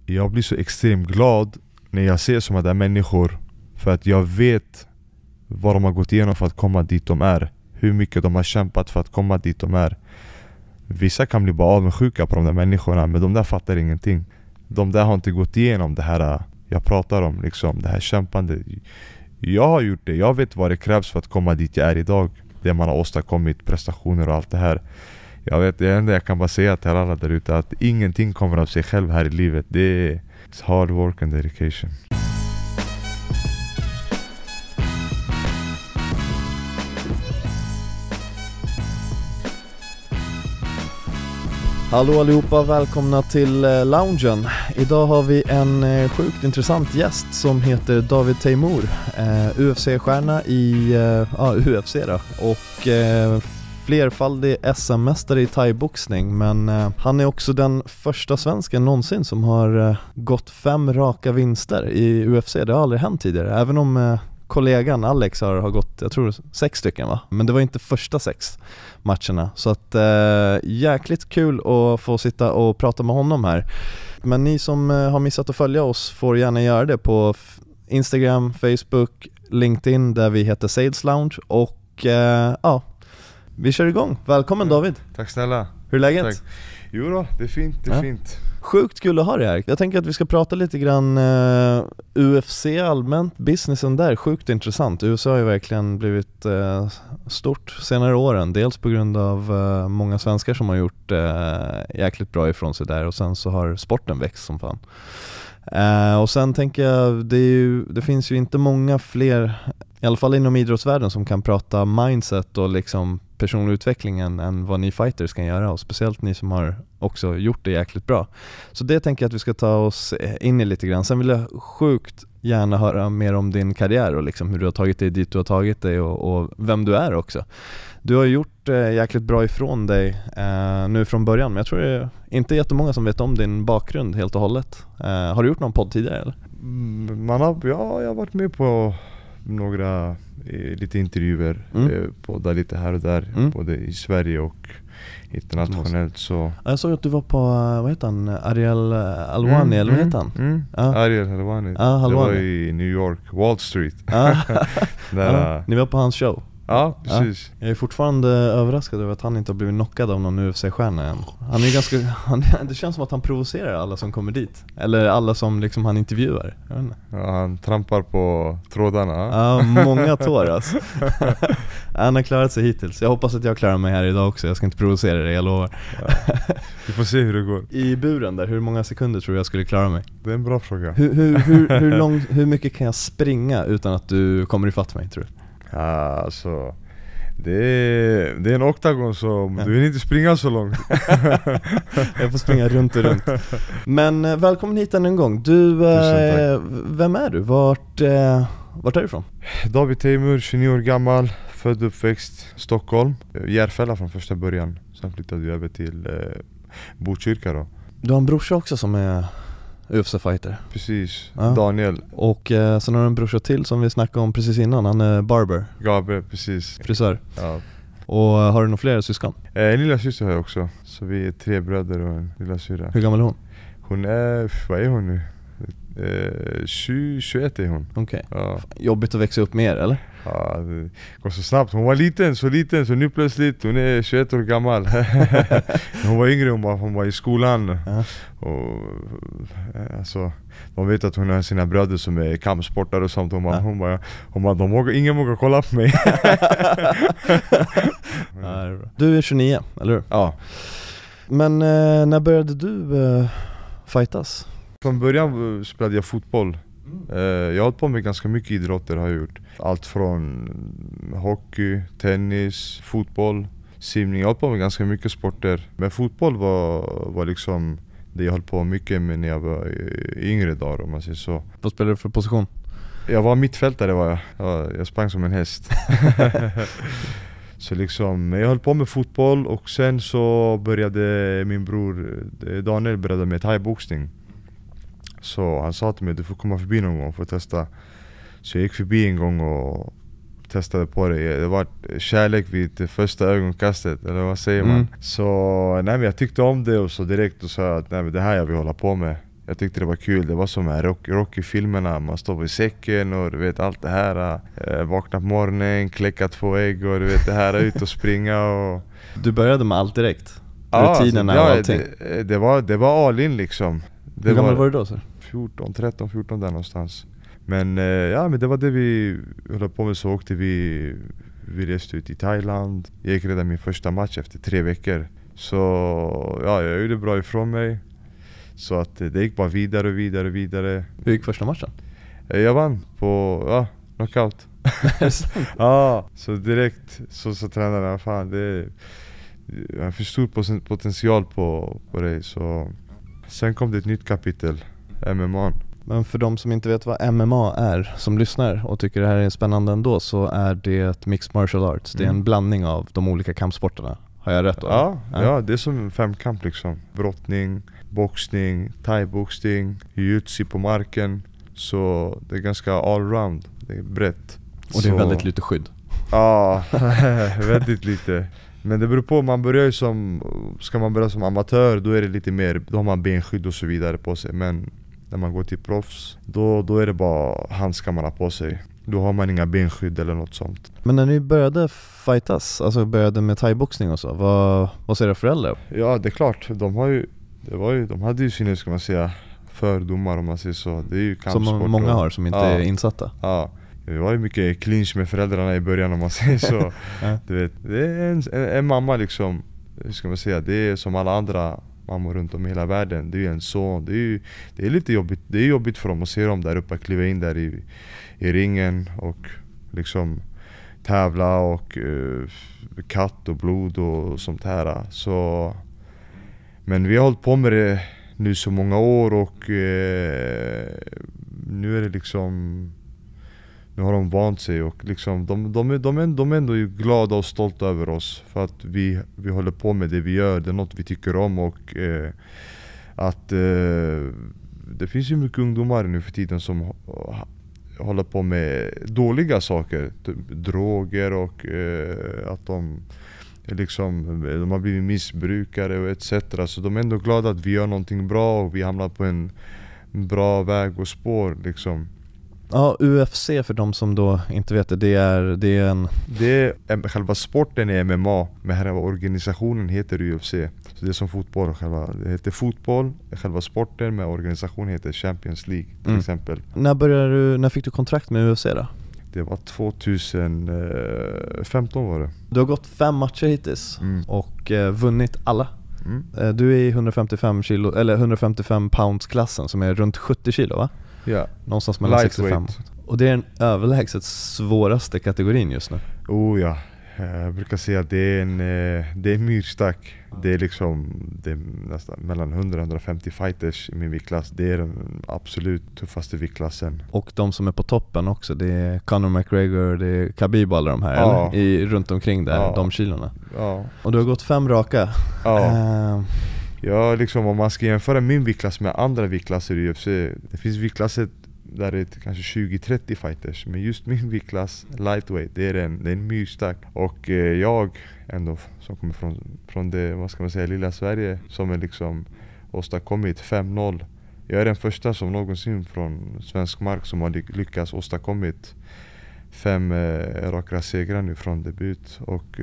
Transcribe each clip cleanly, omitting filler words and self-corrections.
jag blir så extremt glad när jag ser sådana där människor. För att jag vet vad de har gått igenom för att komma dit de är. Hur mycket de har kämpat för att komma dit de är. Vissa kan bli bara avundsjuka på de där människorna, men de där fattar ingenting. De där har inte gått igenom det här jag pratar om, liksom, det här kämpande. Jag har gjort det, jag vet vad det krävs för att komma dit jag är idag. Det man har åstadkommit, prestationer och allt det här. Jag vet, det enda jag kan bara säga till alla där ute, att ingenting kommer av sig själv här i livet. Det är hard work and dedication. Hallå allihopa, välkomna till loungen. Idag har vi en sjukt intressant gäst som heter David Teimour, UFC-stjärna i UFC då, och flerfaldig SM-mästare i thai-boxning. Men han är också den första svensken någonsin som har gått 5 raka vinster i UFC. Det har aldrig hänt tidigare, även om kollegan Alex har gått, jag tror 6 stycken va? Men det var inte första 6 matcherna. Så att jäkligt kul att få sitta och prata med honom här. Men ni som har missat att följa oss får gärna göra det på Instagram, Facebook, LinkedIn där vi heter Sales Lounge. Och vi kör igång. Välkommen David. Tack snälla. Hur är läget? Tack. Jo då, det är fint, det är fint. Sjukt kul att ha det här. Jag tänker att vi ska prata lite grann UFC allmänt, businessen där, sjukt intressant. USA har ju verkligen blivit stort senare åren, dels på grund av många svenskar som har gjort jäkligt bra ifrån sig där, och sen så har sporten växt som fan. Och sen tänker jag, det finns ju inte många fler, i alla fall inom idrottsvärlden, som kan prata mindset och liksom personlig utveckling än vad ni fighters kan göra, och speciellt ni som har också gjort det jäkligt bra. Så det tänker jag att vi ska ta oss in i lite grann. Sen vill jag sjukt gärna höra mer om din karriär och liksom hur du har tagit dig dit du har tagit dig, och vem du är också. Du har gjort jäkligt bra ifrån dig nu från början, men jag tror det är inte jättemånga som vet om din bakgrund helt och hållet. Har du gjort någon podd tidigare eller? Jag har varit med på några lite intervjuer, poddar lite här och där, både i Sverige och internationellt. Så. Jag såg att du var på, vad heter han, Ariel Helwani, eller vad heter han? Ariel Helwani. Det var i New York, Wall Street. Ni var på hans show. Ja, precis. Jag är fortfarande överraskad över att han inte har blivit knockad av någon UFC-stjärna än. Han är ganska, det känns som att han provocerar alla som kommer dit. Eller alla som liksom han intervjuar. Ja, han trampar på trådarna. Ja, många tår alltså. Han har klarat sig hittills. Jag hoppas att jag klarar mig här idag också. Jag ska inte provocera dig, jag lovar. Ja. Vi får se hur det går. I buren där, hur många sekunder tror jag skulle klara mig? Det är en bra fråga. Hur mycket kan jag springa utan att du kommer ifatt mig, tror du? Ja, alltså det är en oktagon, så du vill inte springa så långt. Jag får springa runt och runt. Men välkommen hit än en gång. Du, vem är du? Vart är du ifrån? David Teimour, 29 år gammal, född och uppväxt Stockholm, Järfälla från första början. Sen flyttade vi över till Botkyrka då. Du har en brorsa också som är UFC-fighter. Precis, Daniel. Och sen har du en brorsa till som vi snackade om precis innan. Han är barber. Gabriel, precis. Frisör. Ja. Och har du några fler syskon? En lilla syster har jag också. Så vi är 3 bröder och en lilla syra. Hur gammal är hon? Hon är, vad är hon nu? 21 är hon. Okej. Ja. Jobbigt att växa upp med er, eller? Ja, det går så snabbt. Hon var liten, så nu plötsligt, hon är 21 år gammal. Hon var yngre, hon var i skolan. Och alltså, de vet att hon har sina bröder som är kampsportare och sånt. Hon bara, ingen vågar kolla på mig. Du är 29, eller hur? Ja. Men när började du fightas? Från början spelade jag fotboll. Jag har hållit på med ganska mycket idrotter, har jag gjort. Allt från hockey, tennis, fotboll, simning. Jag har hållit på med ganska mycket sporter. Men fotboll var liksom det jag höll på mycket med när jag var yngre dagar, om man säger så. Vad spelade du för position? Jag var mittfältare, var jag sprang som en häst. Så liksom, jag höll på med fotboll, och sen så började min bror Daniel med thai-boxning. Så han sa till mig, du får komma förbi någon gång för att testa. Så jag gick förbi en gång och testade på det. Det var kärlek vid första ögonkastet, eller vad säger man? Så nej, men jag tyckte om det, och så direkt och sa att nej, men det här jag vill hålla på med. Jag tyckte det var kul. Det var som här Rocky-filmerna. Man står vid säcken och du vet allt det här. Vakna på morgonen, kläcka 2 ägg och du vet det här, ut och springa och... Du började med allt direkt? Ja, rutinerna alltså, och allting? Det var all in liksom. Hur gammal var du då? Så? 13, 14 där någonstans. Men men det var det vi höll på med. Så åkte vi reste ut i Thailand. Jag gick redan min första match efter 3 veckor. Så ja, jag gjorde bra ifrån mig. Så att det gick bara vidare. Hur gick första matchen? Jag vann på knockout. Ja, så direkt så tränade fan jag har för stor potential på dig. Så sen kom det ett nytt kapitel, MMA. Men för de som inte vet vad MMA är, som lyssnar och tycker det här är spännande ändå, så är det ett mixed martial arts. Det är en blandning av de olika kampsporterna. Har jag rätt då? Ja, det är som 5-kamp liksom. Brottning, boxning, thai-boxning, jiu-jitsu på marken. Så det är ganska allround, det är brett. Och det är väldigt lite skydd. Ja, väldigt lite. Men det beror på, ska man börja som amatör, då är det lite mer, då har man benskydd och så vidare på sig. Men när man går till proffs, då är det bara handskar man har på sig. Då har man inga benskydd eller något sånt. Men när ni började fightas, alltså började med thai-boxning och så, vad säger era föräldrar? Ja, det är klart. De hade ju sina, ska man säga, fördomar om man säger så. Det är ju kampsport. Som många har som inte är insatta. Ja. Det var ju mycket clinch med föräldrarna i början om man säger så. Du vet, det är en mamma liksom, hur ska man säga, det är som alla andra mammor runt om i hela världen. Det är ju en son. Det är lite jobbigt. Det är jobbigt för dem att se dem där uppe, kliva in där i ringen och liksom tävla och katt och blod och sånt här. Så, men vi har hållit på med det nu så många år och nu är det liksom, nu har de vant sig och liksom de är ändå glada och stolta över oss för att vi håller på med det vi gör. Det är något vi tycker om och att det finns ju mycket ungdomar nu för tiden som håller på med dåliga saker, droger och att de har blivit missbrukare och etc. Så de är ändå glada att vi gör någonting bra och vi hamnar på en bra väg och spår liksom. Ja, UFC för de som då inte vet det är själva sporten är MMA, men själva organisationen heter UFC. Så det är som fotboll, det heter fotboll, själva sporten med organisation heter Champions League till exempel. När fick du kontrakt med UFC då? Det var 2015 var det. Du har gått 5 matcher hittills och vunnit alla. Du är i 155 pounds klassen som är runt 70 kilo va? Ja. Någonstans mellan 65. Och det är den överlägset svåraste kategorin just nu. Oh ja, jag brukar säga att det är myrstack. Det är nästan mellan 100-150 fighters i min viktklass. Det är den absolut tuffaste viktklassen. Och de som är på toppen också, det är Conor McGregor, det är Khabib och alla de här, eller? Runt omkring där, de kilorna. Ja. Och du har gått 5 raka. Ja. Ja, liksom om man ska jämföra min viktklass med andra viktklasser i UFC. Det finns viktklasser där det är kanske 20-30 fighters. Men just min viktklass, lightweight, det är en myrstack. Och jag ändå, som kommer från det, vad ska man säga, lilla Sverige, som är liksom åstadkommit 5-0. Jag är den första som någonsin från svensk mark som har lyckats åstadkommit 5 raka segrar nu från debut. Och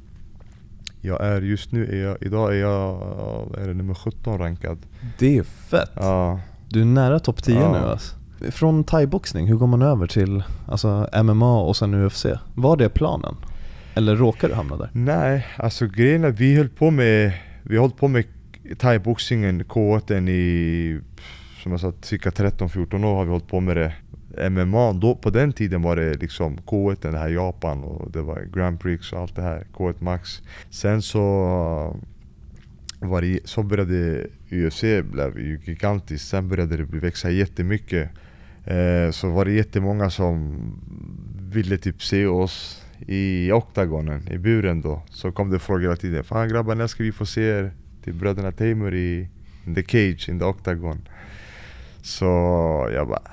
idag är jag nummer 17 rankad. Det är fett. Ja. Du är nära topp 10 nu alltså. Från thai-boxning, hur går man över till MMA och sen UFC? Var det planen? Eller råkar du hamna där? Nej, alltså grejen är vi har hållit på med thai-boxningen, K1 i, som jag sa, cirka 13-14 år har vi hållit på med det. MMA, då, på den tiden var det liksom K1, det här Japan, och det var Grand Prix och allt det här, K1 Max. Sen så började UFC blev ju gigantiskt, sen började det växa jättemycket. Så var det jättemånga som ville typ se oss i oktagonen, i buren då. Så kom det frågor hela tiden, fan grabbar, när ska vi få se er till bröderna Tamer in the cage, in the octagon? Så jag bara,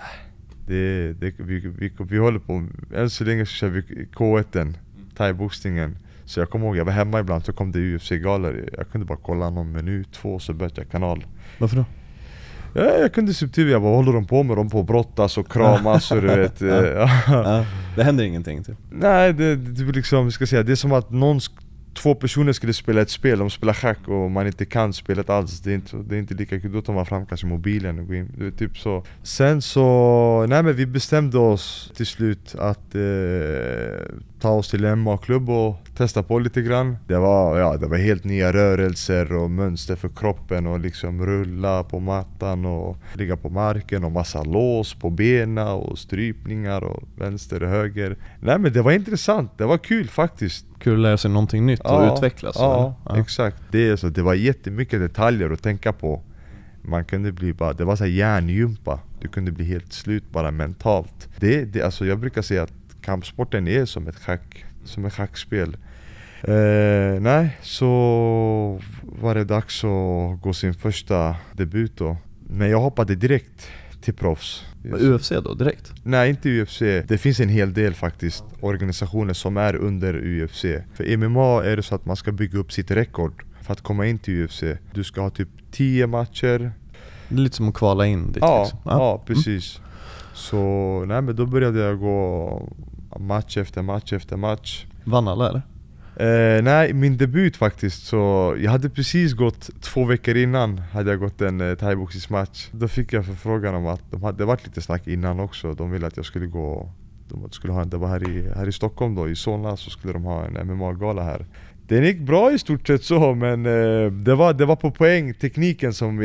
vi håller på, än så länge så kör vi K1, thai-boxningen. Så jag kommer ihåg, jag var hemma ibland, så kom det UFC-galor. Jag kunde bara kolla någon minut, 2, så bytte jag kanal. Varför då? Ja, jag kunde subtilt, jag bara håller de på med dem på brottas och kramas och du vet. Ja. Det händer ingenting typ. Nej, det liksom, ska säga, det är som att två personer skulle spela ett spel, de spelar schack och man inte kan spelet alls. Det är inte lika kul, då tar man fram kanske mobilen och går in, det är typ så. Sen så, nej men vi bestämde oss till slut att ta oss till MMA-klubb och testa på lite grann. Det var helt nya rörelser och mönster för kroppen och liksom rulla på mattan och ligga på marken och massa lås på benen och strypningar och vänster och höger. Nej men det var intressant, det var kul faktiskt. Kul att lära sig någonting nytt och utvecklas. Ja, exakt. Det var jättemycket detaljer att tänka på. Man kunde bli det var så här hjärngympa. Du kunde bli helt slut bara mentalt. Alltså jag brukar säga att kampsporten är som ett schackspel. Nej, så var det dags att gå sin första debut då. Men jag hoppade direkt till proffs. UFC då, direkt? Nej, inte UFC. Det finns en hel del faktiskt organisationer som är under UFC. För MMA är det så att man ska bygga upp sitt rekord för att komma in till UFC. Du ska ha typ 10 matcher. Det är lite som att kvala in dit liksom. Ja, precis. Så nej, men då började jag gå match efter match efter match. Vann alla eller? Nej, min debut faktiskt, så jag hade precis gått 2 veckor innan hade jag gått en thaiboxningsmatch. Då fick jag förfrågan om att de hade varit lite snack innan också. De ville att jag skulle gå, det var här i Stockholm då, i Solna, så skulle de ha en MMA-gala här. Den gick bra i stort sett så, men det var på poäng, tekniken som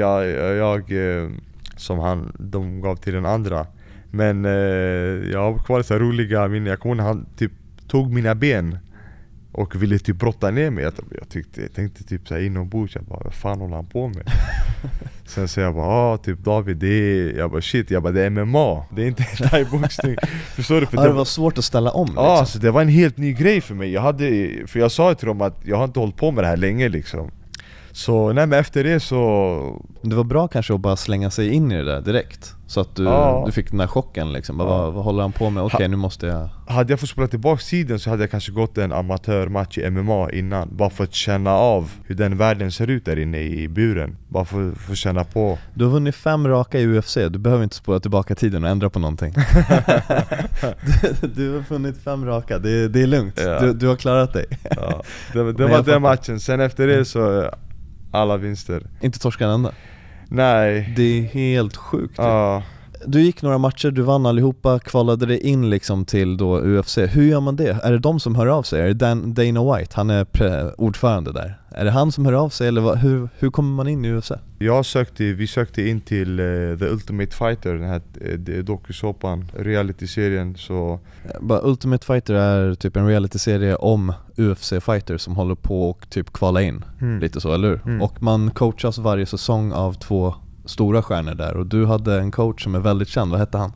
de gav till den andra. Men jag har kvar så roliga minnen. Jag kommer ihåg han typ tog mina ben och ville typ brotta ner mig. Jag tänkte typ såhär inombords, jag bara, vad fan håller han på med? Sen så jag bara, typ David, det är MMA, det är inte thaiboxning. Förstår du? För det var svårt att ställa om liksom. Ja, så det var en helt ny grej för mig. För jag sa till dem att jag har inte hållit på med det här länge liksom. Så nej, men efter det så... Det var bra kanske att bara slänga sig in i det där direkt. Så att du fick den där chocken liksom. Vad håller han på med? Okej, nu måste jag... Hade jag fått spela tillbaka tiden så hade jag kanske gått en amatörmatch i MMA innan. Bara för att känna av hur den världen ser ut där inne i buren. Bara för att känna på. Du har vunnit 5 raka i UFC. Du behöver inte spola tillbaka tiden och ändra på någonting. du har vunnit 5 raka. Det är lugnt. Ja. Du har klarat dig. Ja. Det var den matchen. Sen efter det så... alla vinster. Inte torska en enda? Nej. Det är helt sjukt. Du gick några matcher, du vann allihopa, kvalade dig in liksom till då UFC. Hur gör man det? Är det de som hör av sig? Är det Dana White? Han är ordförande där. Är det han som hör av sig eller hur kommer man in i UFC? Vi sökte in till The Ultimate Fighter, den här dokusåpan, realityserien. Så Ultimate Fighter är typ en realityserie om UFC-fighter som håller på och typ kvala in. Lite så, eller hur? Och man coachas varje säsong av 2 stora stjärnor där. Och du hade en coach som är väldigt känd, vad hette han?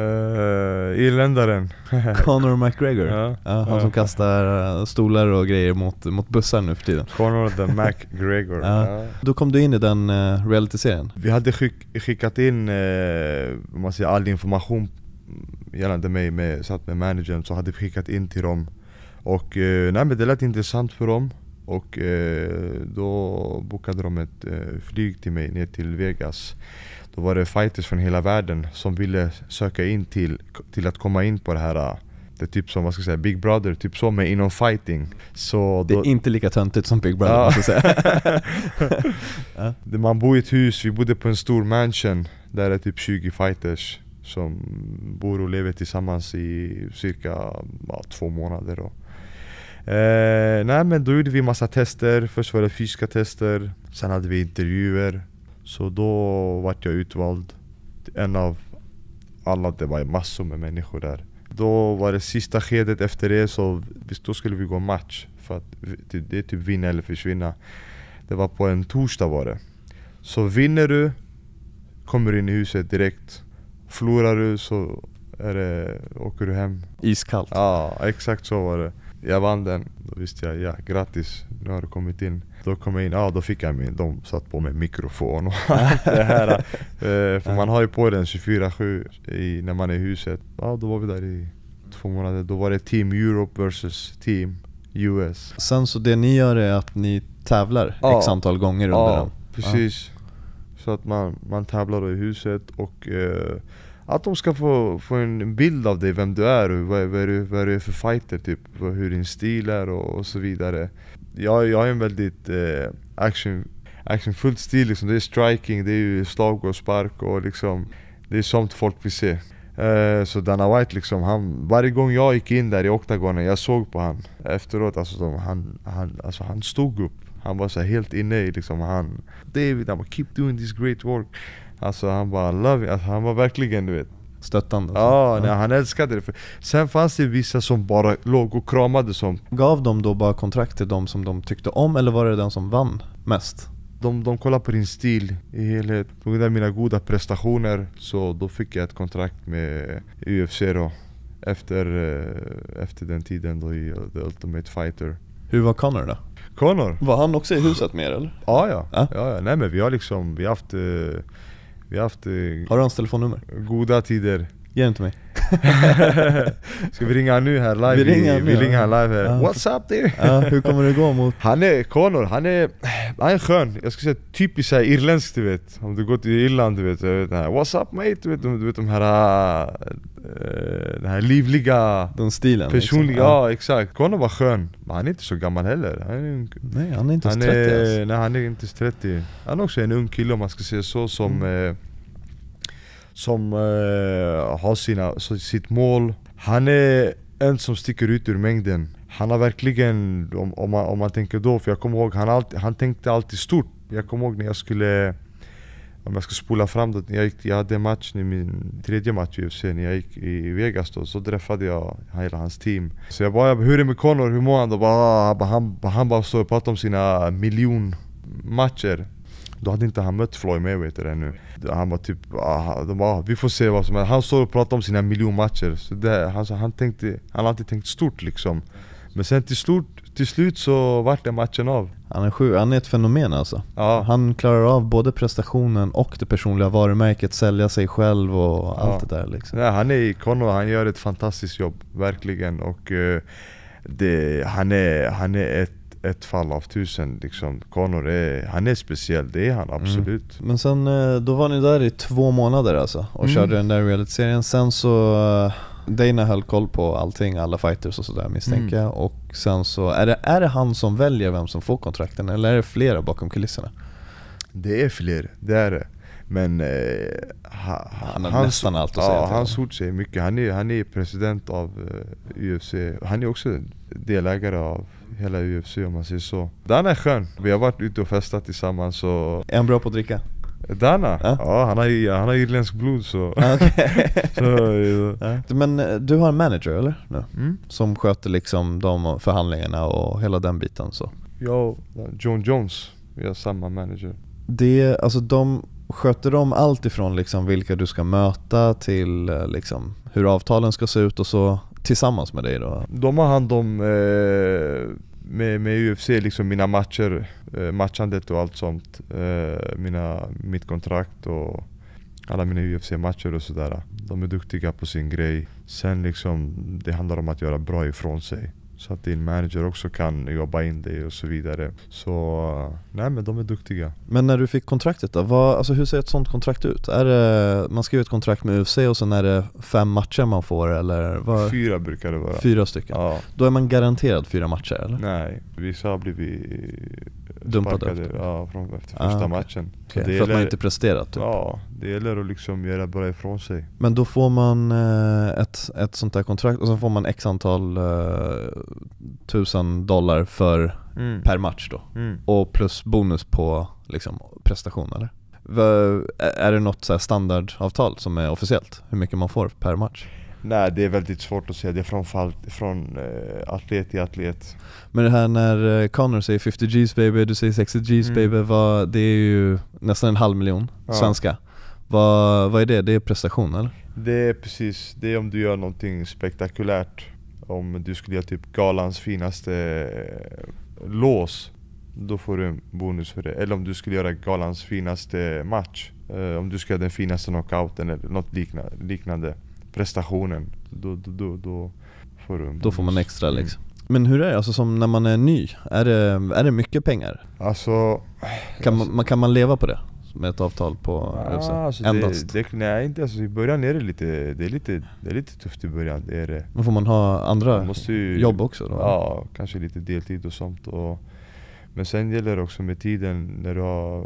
Irländaren Conor McGregor. Han som kastar stolar och grejer mot bussar nu för tiden. Conor the McGregor. Då kom du in i den reality-serien. Vi hade skickat in all information gällande mig satt med managern, så hade vi skickat in till dem. Och nej, men det lät intressant för dem. Och då bokade de ett flyg till mig ner till Vegas. Då var det fighters från hela världen som ville söka in till att komma in på det här. Det är typ som, vad ska jag säga, Big Brother, typ så, med inom fighting. Så det är inte lika töntigt som Big Brother, måste jag säga. Man bor i ett hus, vi bodde på en stor mansion. Där är typ 20 fighters som bor och lever tillsammans i cirka 2 månader då. Nej, men då gjorde vi massa tester. Först var det fysiska tester, sen hade vi intervjuer. Så då vart jag utvald. En av alla, det var massor med människor där. Då var det sista skedet efter det, så då skulle vi gå match. För att det är typ vinna eller försvinna. Det var på en torsdag var det. Så vinner du, kommer du in i huset direkt. Förlorar du så åker du hem. Iskallt. Ja, exakt så var det. Jag vann den, då visste jag, grattis, nu har du kommit in. Då kom jag in, då fick jag de satt på med mikrofon och allt det här. För man har ju på den 24/7 när man är i huset. Då var vi där i 2 månader. Då var det Team Europe versus Team US. Sen så det ni gör är att ni tävlar x antal gånger under den? Precis. Så att man tävlar då i huset och att de ska få en bild av dig, vem du är och vad du är för fighter typ, hur din stil är och så vidare. Jag har en väldigt actionfull stil liksom. Det är striking, det är ju slag och spark och liksom, det är sånt folk vill se. Så Dana White liksom, varje gång jag gick in där i oktagonen, jag såg på han efteråt, alltså han stod upp. Han var så helt inne i liksom, David, I'm keep doing this great work. Alltså han bara love it. Alltså, han var verkligen, du vet, stöttande. Ja, nej, han älskade det. Sen fanns det vissa som bara låg och kramade som. Gav de då bara kontrakt till de som de tyckte om, eller var det den som vann mest? De kollar på din stil i helhet. På grund av mina goda prestationer så då fick jag ett kontrakt med UFC då. Efter den tiden då i The Ultimate Fighter. Hur var Conor då? Conor? Var han också i huset med eller? Ja. Nej men vi har haft har du hans telefonnummer? Goda tider. Ge den till mig. Ska vi ringa nu här live? Vi ringer han live här. What's up there? Hur kommer det gå mot? Conor, han är skön. Jag skulle säga typiskt så här irländsk, du vet. Om du går till Irland, du vet. What's up mate? Du vet de här den här livliga, den stilen personliga, liksom. Ja exakt. Conor var skön. Men han är inte så gammal heller. Nej, han är inte ens 30 alltså. Nej, han är inte ens 30. Han är också en ung kille om man ska säga så, som har sitt mål. Han är en som sticker ut ur mängden. Han har verkligen, om man tänker då, för jag kommer ihåg, han tänkte alltid stort. Jag kommer ihåg när jag skulle, om jag ska spola fram det, jag hade en match, min tredje match i UFC, när jag gick i Vegas då, så träffade jag hela hans team. Så jag bara, hur är det med Conor, hur mår han då? Han bara står och pratar om sina miljonmatcher. Då hade inte han mött Floyd Mayweather ännu. Han var typ, vi får se vad som är. Han står och pratar om sina miljonmatcher. Så han har alltid tänkt stort liksom. Men sen till slut så vart det matchen av. Han är ett fenomen alltså. Ja. Han klarar av både prestationen och det personliga varumärket, sälja sig själv och allt det där liksom. Ja, Conor, han gör ett fantastiskt jobb, verkligen. Och han är ett fall av 1000 liksom. Conor han är speciell, det är han absolut. Men sen då var ni där i 2 månader alltså och körde den där reality-serien. Sen så Dana höll koll på allting, alla fighters och sådär misstänker jag. Och sen så är det han som väljer vem som får kontrakten, eller är det flera bakom kulisserna? Det är fler, det är det. Men han har nästan allt att säga till. Hans ord säger mycket. Han är president av UFC. Han är också delägare av hela UFC om man säger så. Dana är skön. Vi har varit ute och festat tillsammans. Så är han bra på att dricka? Dana? Ja, han har irländsk blod så. Men du har en manager eller? Som sköter liksom de förhandlingarna och hela den biten så. Jag John Jones, vi har samma manager. Alltså sköter de allt ifrån liksom vilka du ska möta till liksom hur avtalen ska se ut och så tillsammans med dig då? De har hand om med UFC liksom mina matcher, matchandet och allt sånt, mitt kontrakt och alla mina UFC-matcher och sådär. De är duktiga på sin grej. Sen liksom det handlar om att göra bra ifrån sig, så att din manager också kan jobba in det och så vidare. Så nej, men de är duktiga. Men när du fick kontraktet då, alltså hur ser ett sånt kontrakt ut? Är det, man skriver ett kontrakt med UFC och sen är det 5 matcher man får eller? 4 brukar det vara. 4 stycken? Ja. Då är man garanterad 4 matcher eller? Nej, vissa har blivit dumpade efter första matchen. Så det för att man inte presterat typ. Ja, det gäller att liksom göra bra ifrån sig. Men då får man ett sånt där kontrakt och så får man x antal $1,000 för per match då. Och plus bonus på liksom prestation eller? Är det något så här standardavtal som är officiellt? Hur mycket man får per match? Nej, det är väldigt svårt att säga. Det är från atlet till atlet. Men det här när Conor säger 50 G's baby, du säger 60 G's baby, det är ju nästan 500 000 svenska. Vad är det? Det är prestation eller? Det är precis, det är om du gör någonting spektakulärt. Om du skulle göra typ galans finaste lås, då får du en bonus för det. Eller om du skulle göra galans finaste match, om du skulle göra den finaste knockouten eller något liknande prestationen, då får du en bonus. Då får man extra liksom. Men hur är det? Alltså som när man är ny, är det mycket pengar? Alltså kan man leva på det? med ett avtal på UFC? Alltså Endast? nej, inte alltså, i början är det är lite tufft i början, det är det. Men får man ha andra Man måste ju, jobb också då? Ja, kanske lite deltid och sånt. Men sen gäller det också med tiden, när du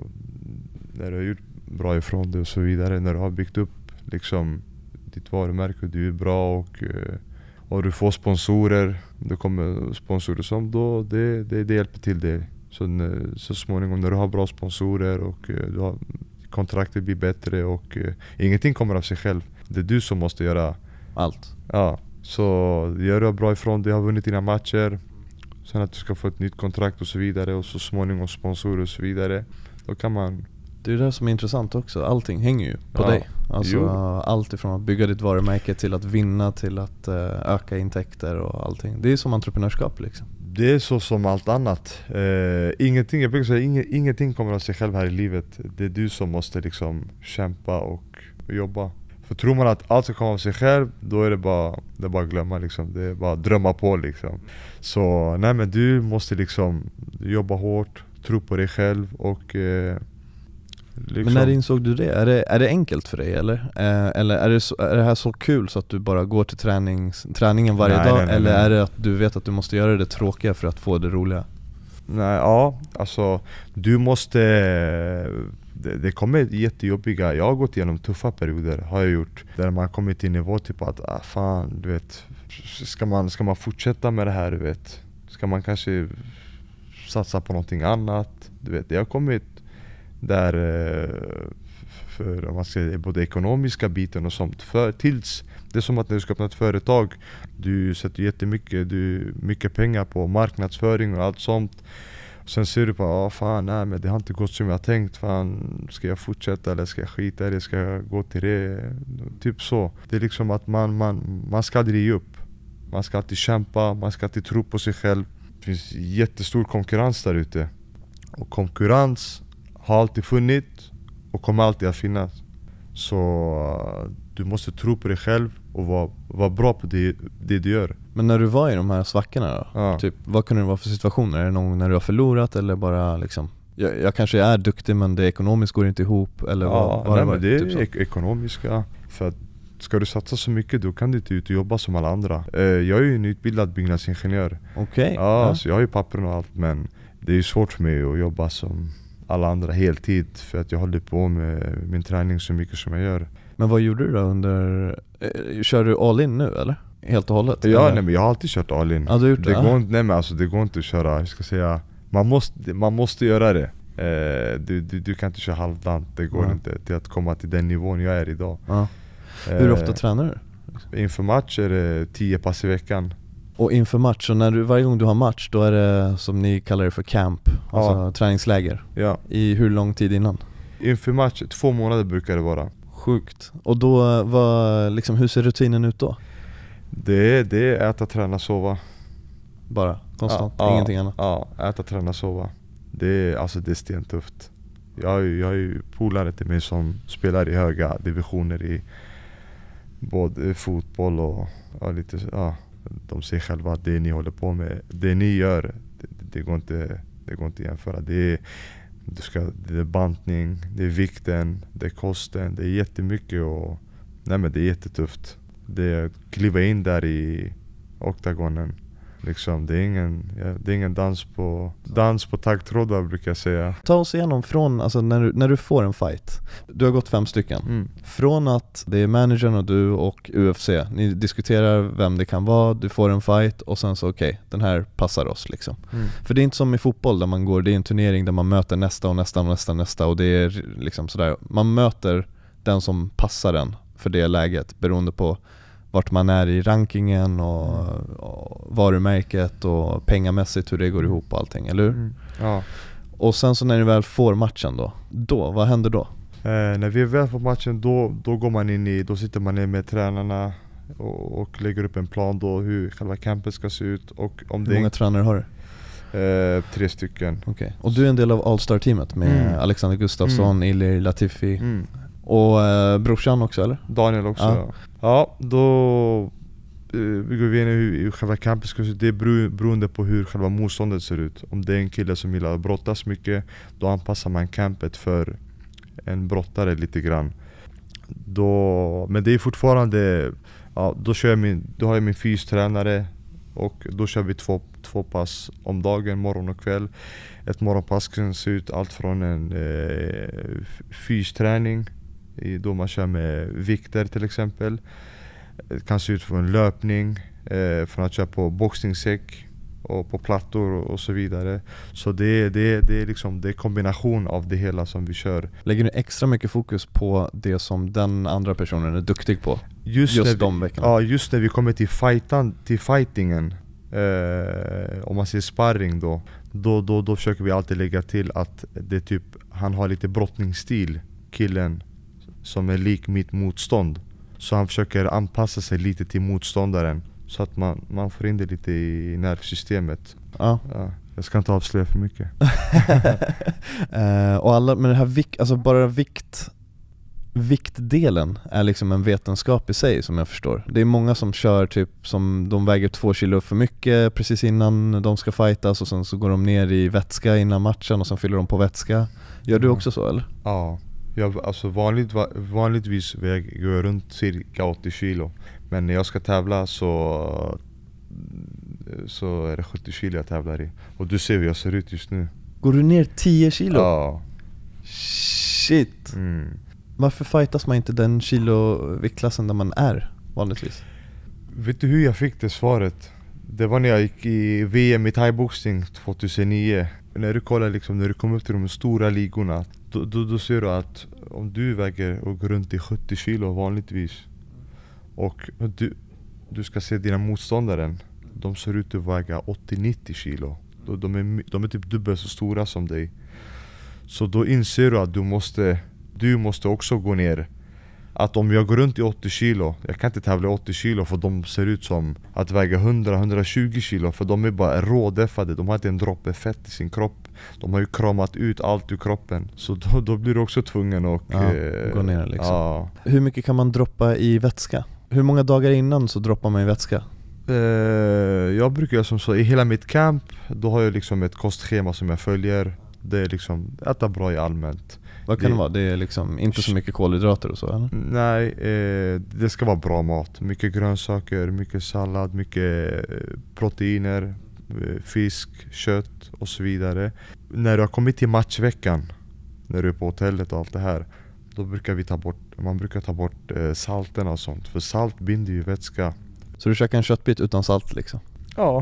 har gjort bra ifrån det och så vidare, när du har byggt upp liksom ditt varumärke, du är bra och du får sponsorer, det kommer sponsorer som då, det hjälper till det. Så småningom när du har bra sponsorer och du har, kontraktet blir bättre och ingenting kommer av sig själv. Det är du som måste göra allt. Ja, så gör du bra ifrån det, har vunnit dina matcher, sen att du ska få ett nytt kontrakt och så vidare, och så småningom sponsorer och så vidare. Då kan man... Det är det som är intressant också, allting hänger ju på dig. Alltså allt ifrån att bygga ditt varumärke till att vinna, till att öka intäkter och allting. Det är som entreprenörskap liksom. Det är så som allt annat. Ingenting, jag brukar säga, ingenting kommer av sig själv här i livet. Det är du som måste liksom kämpa och jobba. För tror man att allt ska komma av sig själv, då är det bara att glömma liksom. Det är bara att drömma på liksom. Så nej, men du måste liksom jobba hårt, tro på dig själv och liksom. Men när insåg du det? Är det enkelt för dig eller? Eller är det här så kul så att du bara går till träningen varje dag? Nej, eller är det att du vet att du måste göra det tråkiga för att få det roliga? Nej, ja, alltså du måste... Det kommer jättejobbiga. Jag har gått igenom tuffa perioder, har jag gjort. Där man kommer till nivå typ att fan, du vet, ska man fortsätta med det här, du vet? Ska man kanske satsa på någonting annat? Du vet, jag har kommit där för, om man ska, både ekonomiska biten och sånt. Tills det är som att när du ska öppna ett företag, du sätter mycket pengar på marknadsföring och allt sånt. Sen ser du på, nej, men det har inte gått som jag tänkt. Fan, ska jag fortsätta eller ska jag skita eller ska jag gå till det? Typ så. Det är liksom att man ska aldrig ge upp. Man ska alltid kämpa, man ska alltid tro på sig själv. Det finns jättestor konkurrens där ute. Och konkurrens har alltid funnits och kommer alltid att finnas. Så du måste tro på dig själv och vara bra på det du gör. Men när du var i de här svackorna då, Ja. typ, vad kunde det vara för situationer? Är det någon när du har förlorat eller bara liksom, jag kanske är duktig men det ekonomiskt går inte ihop? Eller det är typ ekonomiska. För att ska du satsa så mycket, då kan du inte ut och jobba som alla andra. Jag är ju en utbildad byggnadsingenjör. Okej. Ja, så jag har ju papper och allt, men det är ju svårt för mig att jobba som alla andra heltid, för att jag håller på med min träning så mycket som jag gör. Men vad gjorde du då under... kör du all in nu eller? Helt och hållet? Ja, eller? nej, men jag har alltid kört all in. Ja, du har gjort det? Går inte, nej, men alltså, det går inte att köra, jag ska säga, man måste göra det. Du kan inte köra halvdant, det går inte till att komma till den nivån jag är idag. Hur ofta tränar du? Inför match är det 10 pass i veckan. Och inför match, så varje gång du har match, då är det som ni kallar det för camp, alltså träningsläger. Ja. I hur lång tid innan? Inför match, 2 månader brukar det vara. Sjukt. Och då, liksom, hur ser rutinen ut då? Det är äta, träna, sova. Bara konstant, ingenting annat? Ja, äta, träna, sova. Det är stentufft. Jag har ju polare till mig som spelar i höga divisioner i både fotboll och lite, de säger själva att det ni håller på med, det ni gör, det går inte att jämföra. Det är bantning, det är vikten, det är kosten, det är jättemycket och men det är jättetufft. Det är att kliva in där i oktagonen. Liksom, det är ingen dans på taggtrådar, brukar jag säga. Ta oss igenom från, alltså när du får en fight. Du har gått 5 stycken. Från att det är managern och du och UFC, ni diskuterar vem det kan vara, du får en fight och sen så okej, den här passar oss liksom. För det är inte som i fotboll där man går, det är en turnering där man möter nästa och det är liksom sådär, man möter den som passar den för det läget, beroende på vart man är i rankingen och varumärket och pengamässigt hur det går ihop och allting, eller hur? Ja. Och sen så när ni väl får matchen då vad händer då? När vi väl får matchen, då går man in då sitter man ner med tränarna och lägger upp en plan då hur själva campet ska se ut. Och om hur många tränare har du? 3 stycken. Okay. Och du är en del av All-Star-teamet med Alexander Gustafsson, Ilir Latifi och brorsan också, eller? Daniel också. Ja, då går vi in i hur själva campet ska se ut. Det är beroende på hur själva motståndet ser ut. Om det är en kille som gillar att brottas mycket, då anpassar man campet för en brottare lite grann. Men det är fortfarande, då har jag min fystränare och då kör vi två pass om dagen, morgon och kväll. Ett morgonpass kan se ut allt från en fysträning då man kör med vikter till exempel. Det kan se ut från en löpning, från att köra på boxningssäck och på plattor och så vidare. Så det är liksom det är kombination av det hela som vi kör. Lägger du extra mycket fokus på det som den andra personen är duktig på? Just de veckorna? Ja, just när vi kommer till fightingen, om man ser sparring då försöker vi alltid lägga till att det typ, han har lite brottningsstil, killen som är lik mitt motstånd. Så han försöker anpassa sig lite till motståndaren, så att man får in det lite i nervsystemet. Ja, jag ska inte avslöja för mycket. Men det här alltså bara viktdelen är liksom en vetenskap i sig, som jag förstår. Det är många som kör typ som de väger 2 kilo för mycket precis innan de ska fightas, och sen så går de ner i vätska innan matchen och sen fyller de på vätska. Gör du också så eller? Ja, alltså vanligtvis väger jag runt cirka 80 kilo. Men när jag ska tävla så är det 70 kilo jag tävlar i. Och du ser hur jag ser ut just nu. Går du ner 10 kilo? Ja. Shit. Varför fightas man inte den kiloviktklassen där man är vanligtvis? Vet du hur jag fick det svaret? Det var när jag gick i VM i thaiboxning 2009. När du kollar liksom, när du kommer upp till de stora ligorna, då ser du att om du väger och går runt i 70 kilo vanligtvis, och du ska se dina motståndare, de ser ut att väga 80-90 kilo. De är typ dubbelt så stora som dig. Så då inser du att du måste också gå ner. Att om jag går runt i 80 kilo, jag kan inte tävla i 80 kilo, för de ser ut som att väga 100-120 kilo. För de är bara rådeffade, de har inte en droppe fett i sin kropp. De har ju kramat ut allt ur kroppen. Så då blir du också tvungen att gå ner liksom. Ja. Hur mycket kan man droppa i vätska? Hur många dagar innan så droppar man i vätska? Jag brukar som så, i hela mitt camp, då har jag liksom ett kostschema som jag följer. Det är liksom, äta bra i allmänt. Vad kan det vara? Det är liksom inte så mycket kolhydrater och så, eller? Nej, det ska vara bra mat. Mycket grönsaker, mycket sallad, mycket proteiner, fisk, kött och så vidare. När du har kommit till matchveckan, när du är på hotellet och allt det här, då brukar man brukar ta bort salterna och sånt. För salt binder ju vätska. Så du käkar en köttbit utan salt liksom? Ja.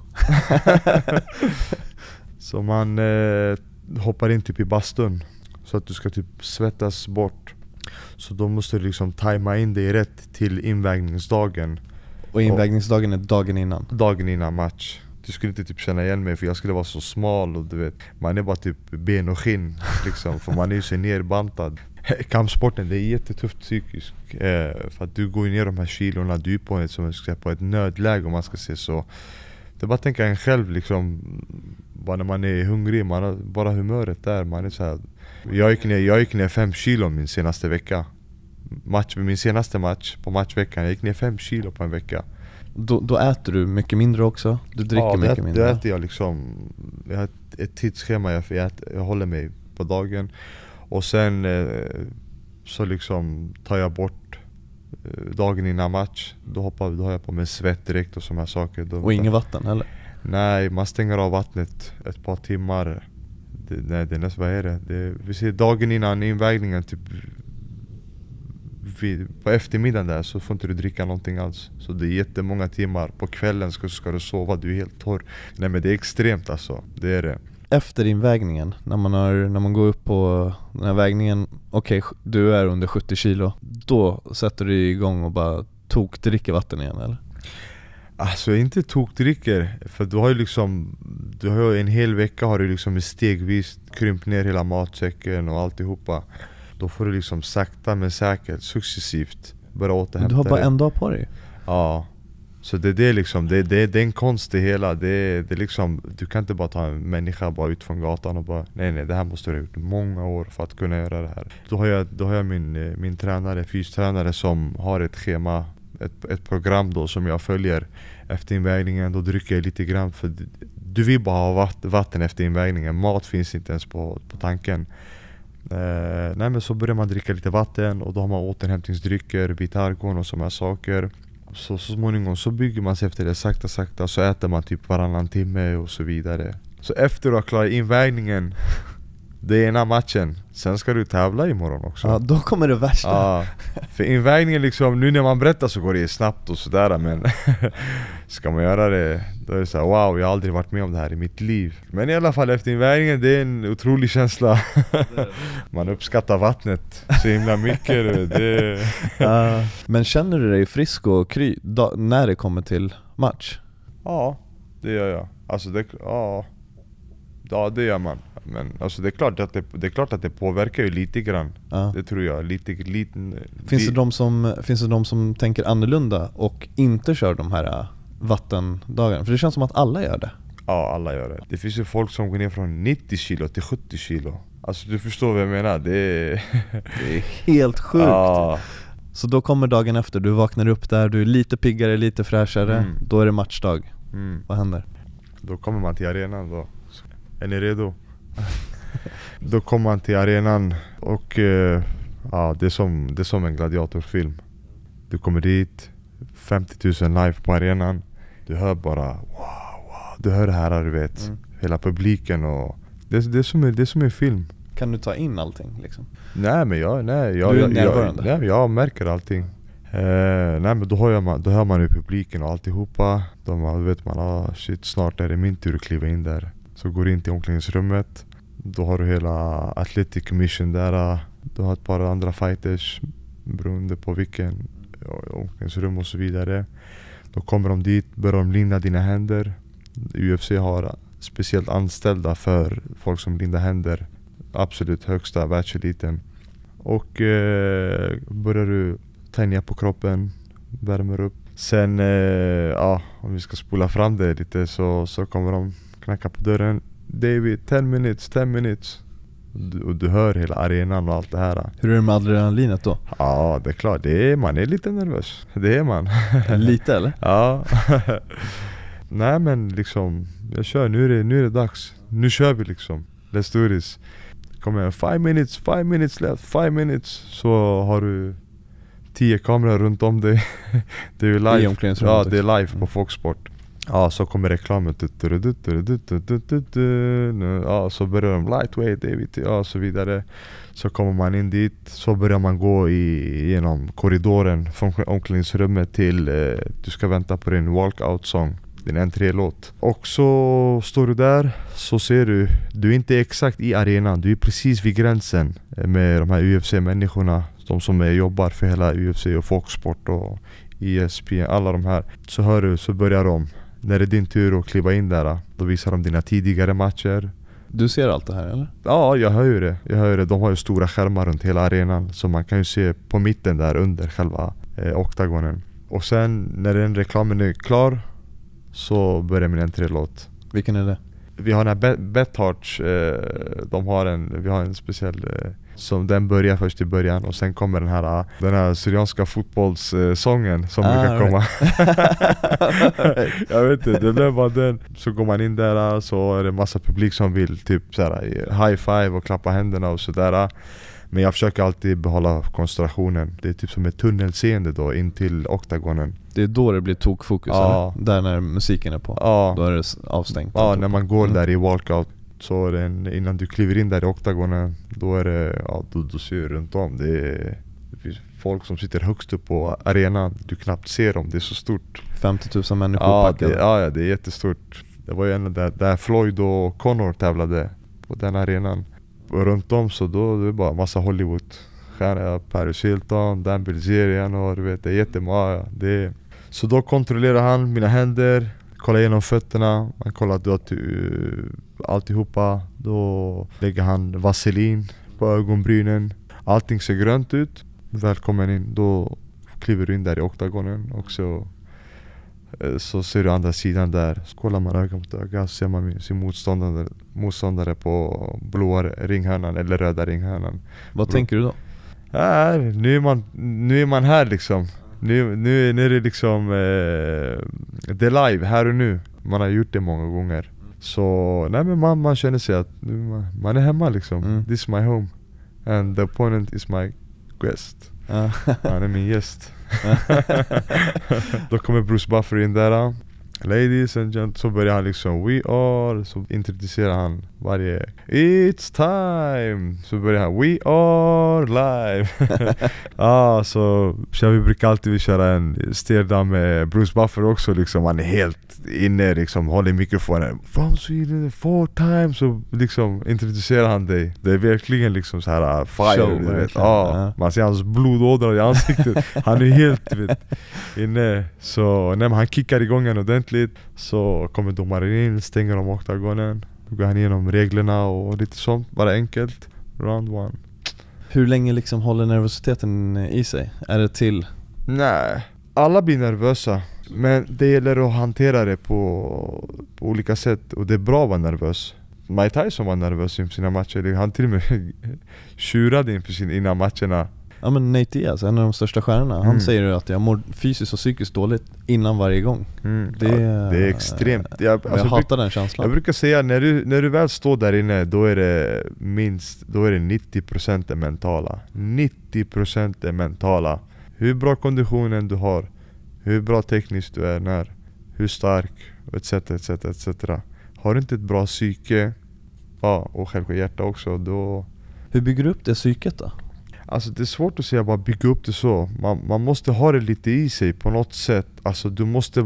Så man hoppar in typ i bastun, så att du ska typ svettas bort. Så då måste du liksom tajma in dig rätt till invägningsdagen. Och invägningsdagen är dagen innan? Dagen innan match. Du skulle inte typ känna igen mig, för jag skulle vara så smal, och du vet, man är bara typ ben och skinn liksom, för man är ju så nerbantad. Kampsporten, det är jättetufft psykiskt, för att du går ner de här kilorna, du är på ett nödläge, om man ska se så. Det är bara att tänka en själv liksom, bara när man är hungrig, man har bara humöret där, man är så här. Jag gick ner 5 kilo min senaste vecka. Min senaste match på matchveckan, jag gick ner 5 kilo på en vecka. Då äter du mycket mindre också? Du dricker mycket mindre? Ja, det äter jag liksom. Jag har ett tidsschema, jag håller mig på dagen. Och sen så liksom tar jag bort dagen innan match. Då har jag på mig svett direkt och sådana saker. Och inget vatten heller? Nej, man stänger av vattnet ett par timmar. Vad är det? Vi ser dagen innan invägningen, typ på eftermiddagen där, så får inte du dricka någonting alls. Så det är jättemånga timmar. På kvällen ska du sova, du är helt torr. Nej, men det är extremt alltså, det är det. Efter invägningen, när man går upp på den här vägningen, okej, du är under 70 kilo, då sätter du igång och bara dricker vatten igen, eller? Alltså inte tokdricker, för du har ju en hel vecka har du liksom stegvis krympt ner hela matsäcken och alltihopa. Då får du liksom sakta men säkert, successivt börja återhämta. Du har bara en dag på dig? Ja. Så det är liksom, det är en konst det hela. Det är liksom, du kan inte bara ta en människa bara ut från gatan och bara nej, det här måste du ha gjort många år för att kunna göra det här. Då har jag min tränare, fystränare, som har ett schema, ett program då som jag följer efter invägningen. Då dricker jag lite grann, för du vill bara ha vatten efter invägningen. Mat finns inte ens på tanken. Nej men så börjar man dricka lite vatten och då har man återhämtningsdrycker, Vitargon och sådana saker. Så småningom så bygger man sig efter det sakta, så äter man typ varannan timme och så vidare. Så efter att ha klarat invägningen, det är ena matchen, sen ska du tävla imorgon också. Ja, då kommer det värsta. Ja, för invägningen liksom, nu när man berättar så går det snabbt och sådär, men ska man göra det, då är det såhär, wow, jag har aldrig varit med om det här i mitt liv. Men i alla fall efter invägningen, det är en otrolig känsla. Man uppskattar vattnet så himla mycket. Men känner du dig frisk och kry när det kommer till match? Ja, det gör jag. Alltså ja, det gör man. Men alltså det är klart att det påverkar ju lite grann. Ja. Det tror jag. Finns det de som tänker annorlunda och inte kör de här vattendagarna? För det känns som att alla gör det. Ja, alla gör det. Det finns ju folk som går ner från 90 kilo till 70 kilo. Alltså du förstår vad jag menar. Det är helt sjukt. Ja. Så då kommer dagen efter, du vaknar upp där, du är lite piggare, lite fräschare. Då är det matchdag. Vad händer? Då kommer man till arenan då. Är ni redo? Då kommer man till arenan och ja, det är som en gladiatorfilm. Du kommer dit, 50 000 live på arenan. Du hör bara wow. Du hör det här, du vet. Hela publiken och det är som en film. Kan du ta in allting liksom? Nej men jag märker allting. Nej men då hör man ju publiken och alltihopa. Då vet man, shit, snart är det min tur att kliva in där. Så går in till omklädningsrummet. Då har du hela Athletic Commission där. Du har ett par andra fighters beroende på vilken omklädningsrum och så vidare. Då kommer de dit, börjar de linda dina händer. UFC har speciellt anställda för folk som lindar händer. Absolut högsta världseliten. Och börjar du tänja på kroppen, värmer upp. Sen, om vi ska spola fram det lite så kommer de knacka på dörren. David, 10 minutes. Och du hör hela arenan och allt det här. Hur är det med adrenalinet då? Ja, det är klart. Man är lite nervös. Det är man. Lite eller? Ja. Nej men liksom, jag kör. Nu är det dags. Nu kör vi liksom. Let's do this. Kom igen, 5 minutes left, 5 minutes. Så har du 10 kameror runt om dig. Det är ju live. Ja, det är live på Foxsport. Ja, så kommer reklamen. Ja, så börjar de lightweight, David, ja, så vidare. Så kommer man in dit. Så börjar man gå genom korridoren från omklädningsrummet till du ska vänta på din walkout-sång, din entré-låt. Och så står du där, så ser du är inte exakt i arenan, du är precis vid gränsen med de här UFC-människorna, de som jobbar för hela UFC och Foxsport och ESPN, alla de här. Så hör du, så börjar de. När det är din tur att kliva in där, då visar de dina tidigare matcher. Du ser allt det här eller? Ja, jag hör ju det. De har ju stora skärmar runt hela arenan, så man kan ju se på mitten där under själva oktagonen. Och sen när den reklamen är klar så börjar min entré-låt. Vilken är det? Vi har den här Betharts, vi har en speciell som den börjar först i början och sen kommer den här syrianska fotbollssången som brukar komma. Jag vet inte, det blev bara den. Så går man in där, så är det massa publik som vill typ såhär high five och klappa händerna och sådär. Men jag försöker alltid behålla koncentrationen. Det är typ som ett tunnelseende då in till oktagonen. Det är då det blir tokfokus, eller? Där när musiken är på. Då är det avstängt. Ja, när man går där i walkout. Så är det innan du kliver in där i oktagonen, då är det, du ser runt om. Det finns folk som sitter högst upp på arenan. Du knappt ser dem, det är så stort. 50 000 människor packade. Ja, det är jättestort. Det var ju en där Floyd och Conor tävlade på den arenan. Och runt om så då är det bara massa Hollywood-stjärnor, Paris Hilton, Dan Bilzerian och du vet, det är jättemånga. Så då kontrollerar han mina händer, kollar igenom fötterna, han kollar att du har alltihopa. Då lägger han vaselin på ögonbrynen. Allting ser grönt ut. Välkommen in, då kliver du in där i oktagonen och så ser du andra sidan där. Så kollar man öga mot öga, så ser man sin motståndare på blåa ringhörnan eller röda ringhörnan. Vad tänker du då? Nu är man här liksom. Nu är det liksom det är live, här och nu. Man har gjort det många gånger. Så nej, men man känner sig att man är hemma liksom. This is my home. And the opponent is my guest. Han är min gäst. Då kommer Bruce Buffer in där. Ladies and gentlemen, så börjar han liksom we are, så introducerar han varje it's time, så börjar han we are live. Så vi brukar alltid köra en styrda med Bruce Buffer också liksom, han är helt inne liksom, håller mikrofonen from Sweden 4 times, så liksom introducerar han dig. Det är verkligen liksom så här fire, show, du vet. Man ser hans blodådror i ansiktet. Han är helt inne. Så när han kickar igång en ordentligt, så kommer domaren in, stänger om oktagonen, då går han igenom reglerna och lite sånt, bara enkelt. Round 1. Hur länge liksom håller nervositeten i sig? Är det till? Nej, alla blir nervösa, men det gäller att hantera det på olika sätt, och det är bra att vara nervös. Mike Tyson var nervös inför sina matcher, han till och med tjurade inför innan matcherna. Ja, men Nate Diaz, en av de största stjärnorna, han säger ju att jag mår fysiskt och psykiskt dåligt innan varje gång. Det är extremt. Jag hatar den känslan. Jag brukar säga, när du väl står där inne, då är det 90% är mentala. 90% är mentala. Hur bra konditionen du har, hur bra tekniskt du är, hur stark, etc. Har du inte ett bra psyke, och själva hjärta också, då... Hur bygger du upp det psyket då? Alltså det är svårt att säga bara bygga upp det så. Man måste ha det lite i sig på något sätt. Alltså du måste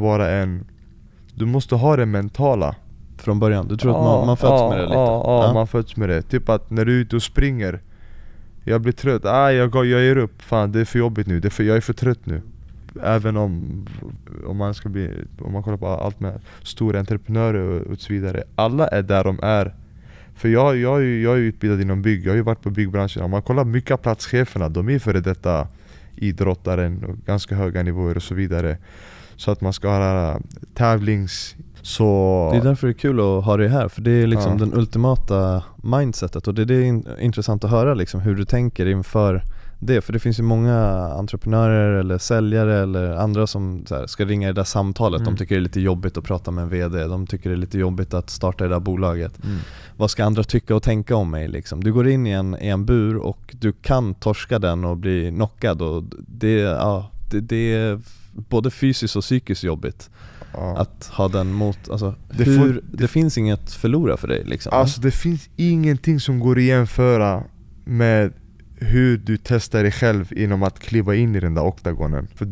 ha det mentala från början. Du tror att man föds med det lite? Ja, man föds med det. Typ att när du är ute och springer, jag blir trött, jag ger upp, fan det är för jobbigt nu, jag är för trött nu. Även om man kollar på allt med stora entreprenörer och så vidare, alla är där de är. För jag är utbildad inom bygg, jag har ju varit på byggbranschen. Om man kollar mycket av platscheferna, de är före detta idrottaren och ganska höga nivåer och så vidare. Så att man ska ha tävlings... Så... Det är därför det är kul att ha det här, för det är liksom den ultimata mindsetet. Och det är intressant att höra liksom hur du tänker inför det. För det finns ju många entreprenörer eller säljare eller andra som så här, ska ringa i det där samtalet. De tycker det är lite jobbigt att prata med en vd. De tycker det är lite jobbigt att starta det där bolaget. Vad ska andra tycka och tänka om mig liksom? Du går in i en bur och du kan torska den och bli knockad. Och det är både fysiskt och psykiskt jobbigt. Att ha den mot, alltså, det finns inget förlora för dig liksom. Alltså det finns ingenting som går att jämföra med hur du testar dig själv inom att kliva in i den där oktagonen. För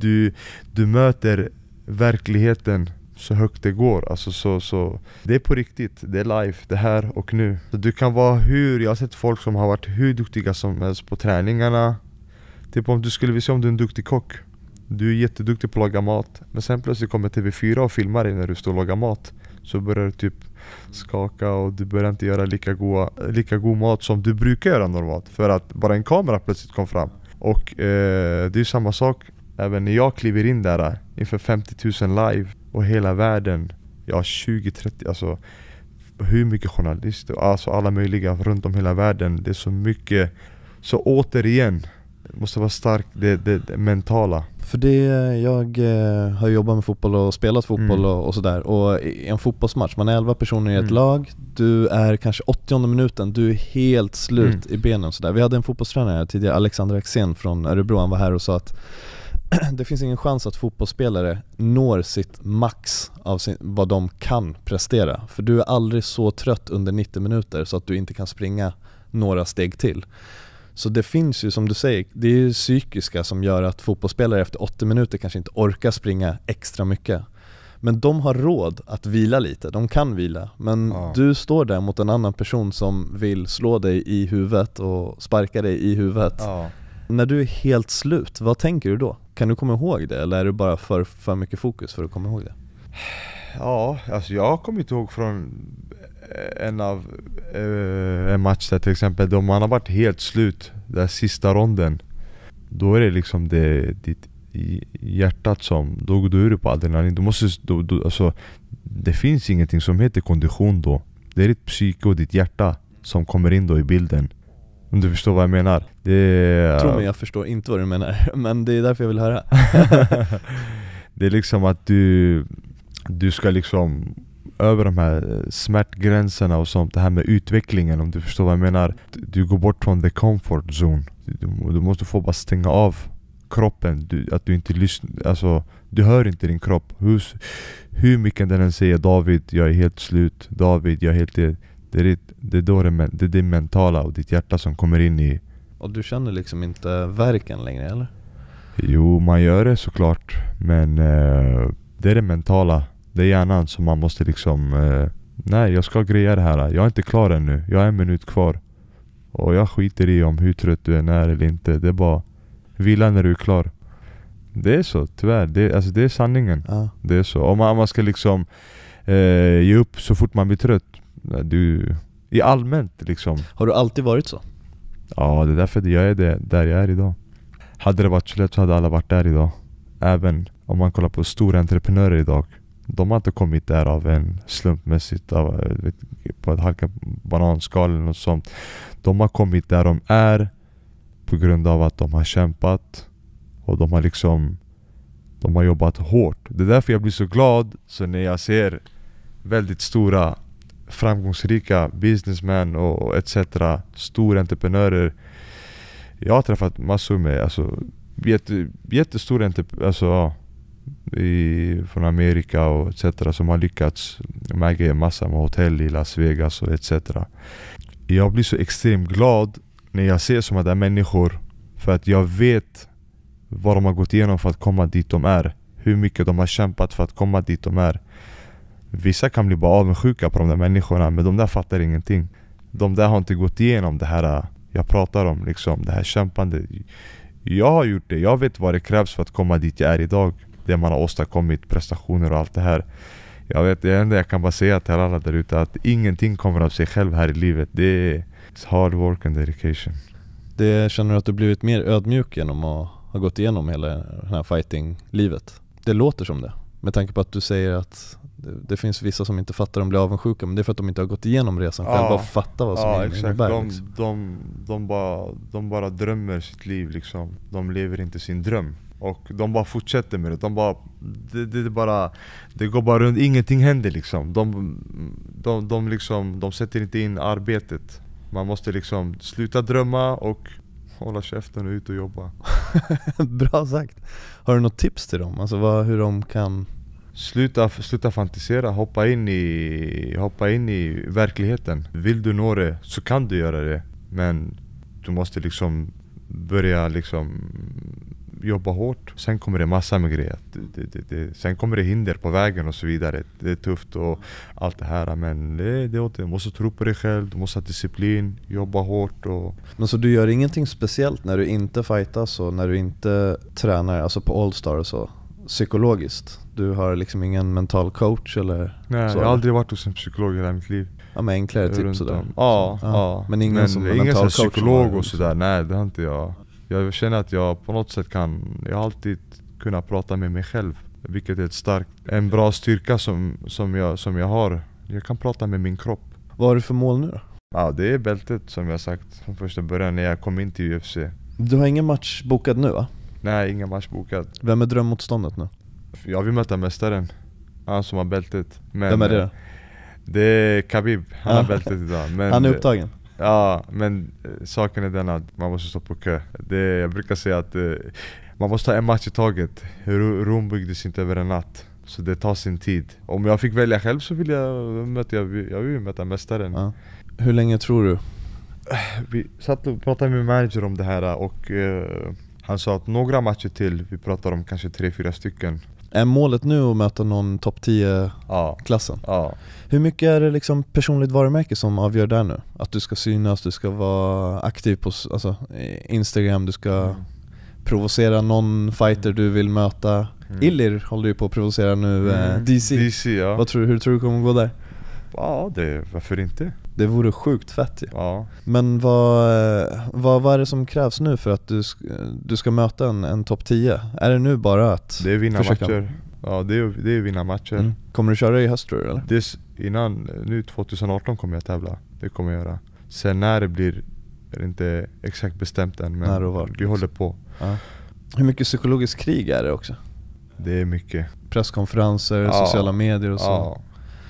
du möter verkligheten så högt det går. Alltså så det är på riktigt, det är live, det här och nu. Så du kan vara jag har sett folk som har varit hur duktiga som helst på träningarna. Typ om du skulle vilja se om du är en duktig kock. Du är jätteduktig på att laga mat, men sen plötsligt kommer TV4 och filmar dig när du står och lagar mat. Så börjar du typ skaka och du börjar inte göra lika god mat som du brukar göra normalt. För att bara en kamera plötsligt kom fram. Och det är ju samma sak även när jag kliver in där inför 50 000 live och hela världen. 20-30, alltså hur mycket journalister, alltså alla möjliga runt om hela världen. Det är så mycket. Så återigen, det måste vara starkt det mentala. För det, jag har jobbat med fotboll och spelat fotboll och sådär. Och i en fotbollsmatch, man är 11 personer i ett lag. Du är kanske 80:e minuten, du är helt slut i benen sådär. Vi hade en fotbollstränare tidigare, Alexander Axén från Örebro. Han var här och sa att det finns ingen chans att fotbollsspelare når sitt max av vad de kan prestera. För du är aldrig så trött under 90 minuter så att du inte kan springa några steg till. Så det finns ju, som du säger, det är ju psykiska som gör att fotbollsspelare efter 80 minuter kanske inte orkar springa extra mycket. Men de har råd att vila lite, de kan vila. Men du står där mot en annan person som vill slå dig i huvudet och sparka dig i huvudet. När du är helt slut, vad tänker du då? Kan du komma ihåg det? Eller är det bara för mycket fokus för att komma ihåg det? Ja, alltså jag har kommit ihåg från en match där till exempel, då man har varit helt slut, den sista ronden. Då är det liksom ditt hjärtat som, då är du på adrenalin. Alltså, det finns ingenting som heter kondition då. Det är ditt psyke och ditt hjärta som kommer in då i bilden. Om du förstår vad jag menar. Tror mig, jag förstår inte vad du menar. Men det är därför jag vill höra. Det är liksom att du ska liksom över de här smärtgränserna och sånt. Det här med utvecklingen, om du förstår vad jag menar. Du går bort från the comfort zone. Du måste få bara stänga av kroppen. Att du inte lyssnar, alltså du hör inte din kropp. Hur mycket den än säger David, jag är helt slut. David, jag är helt... Det är då det är det mentala och ditt hjärta som kommer in i... Och du känner liksom inte verken längre, eller? Jo, man gör det såklart. Men det är det mentala. Det är hjärnan som man måste liksom... nej, jag ska greja det här. Jag är inte klar ännu. Jag har 1 minut kvar. Och jag skiter i om hur trött du är eller inte. Det är bara vila när du är klar. Det är så, tyvärr. Det är sanningen. Ja. Det är så. Om man ska liksom ge upp så fort man blir trött. I allmänt liksom. Har du alltid varit så? Ja, det är därför jag är där jag är idag. Hade det varit så lätt så hade alla varit där idag. Även om man kollar på stora entreprenörer idag. De har inte kommit där av en slumpmässigt på ett halka bananskal eller något sånt. De har kommit där de är på grund av att de har kämpat. Och de har jobbat hårt. Det är därför jag blir så glad så när jag ser väldigt stora framgångsrika businessmän och etc. Stora entreprenörer. Jag har träffat massor med jättestora entreprenörer från Amerika och etc. som har lyckats med en massa med hotell i Las Vegas och etc. Jag blir så extremt glad när jag ser sådana där människor, för att jag vet vad de har gått igenom för att komma dit de är. Hur mycket de har kämpat för att komma dit de är. Vissa kan bli bara avundsjuka på de där människorna, men de där fattar ingenting. De där har inte gått igenom det här jag pratar om, liksom, det här kämpande. Jag har gjort det, jag vet vad det krävs för att komma dit jag är idag. Det man har åstadkommit, prestationer och allt det här. Jag vet, det enda jag kan bara säga till alla där ute, att ingenting kommer av sig själv här i livet. Det är hard work and dedication. Det känner du att du blivit mer ödmjuk genom att ha gått igenom hela det här fighting-livet? Det låter som det. Med tanke på att du säger att det finns vissa som inte fattar, de blir avundsjuka, men det är för att de inte har gått igenom resan själva och fattar vad som innebär. De bara drömmer sitt liv liksom. De lever inte sin dröm. Och de bara fortsätter med det. Det går bara runt, ingenting händer liksom. De sätter inte in arbetet. Man måste liksom sluta drömma och hålla käften och ut och jobba. Bra sagt. Har du något tips till dem? Alltså hur de kan... Sluta fantisera, hoppa in i verkligheten. Vill du nå det så kan du göra det. Men du måste liksom börja liksom jobba hårt. Sen kommer det massa med grejer. Sen kommer det hinder på vägen och så vidare. Det är tufft och allt det här. Men du måste tro på dig själv. Du måste ha disciplin, jobba hårt. Men så du gör ingenting speciellt när du inte fightas och när du inte tränar, alltså på All-Star och så, psykologiskt? Du har liksom ingen mental coach eller? Nej, så, jag har aldrig varit hos en psykolog i hela mitt liv. Ja, med enklare tips sådär. Ja. Men ingen som ingen mental psykolog och sådär. Nej, det har inte jag. Jag känner att jag på något sätt jag har alltid kunnat prata med mig själv. Vilket är en bra styrka som jag har. Jag kan prata med min kropp. Vad har du för mål nu då? Ja, det är bältet som jag sagt från första början när jag kom in till UFC. Du har ingen match bokad nu, va? Nej, ingen match bokad. Vem är drömmotståndet nu? Jag vill möta mästaren. Han som har bältet. Men vem är det? Det är Khabib. Han har bältet idag. Men han är upptagen? Ja, men saken är den att man måste stå på kö. Jag brukar säga att man måste ha en match i taget. Rom byggdes inte över en natt. Så det tar sin tid. Om jag fick välja själv så vill jag vill möta mästaren. Ja. Hur länge tror du? Vi satt och pratade med min manager om det här och han sa att några matcher till. Vi pratar om kanske 3-4 stycken. Är målet nu att möta någon topp 10-klassen? Ja. Hur mycket är det liksom personligt varumärke som avgör där nu? Att du ska synas, du ska vara aktiv på Instagram, du ska provocera någon fighter du vill möta. Illir håller ju på att provocera nu DC. Ja. Hur tror du det kommer gå där? Ja, varför inte? Det vore sjukt fett ju. Ja. Men vad är det som krävs nu för att du ska möta en topp 10? Är det nu bara att det är vinna matcher? Ja, det är vinna matcher. Kommer du köra i höst tror du, eller? Nu 2018 kommer jag tävla. Det kommer jag göra. Sen när det blir är det inte exakt bestämt än, men vi håller på. Ja. Hur mycket psykologiskt krig är det också? Det är mycket. Presskonferenser, sociala medier och så. Ja.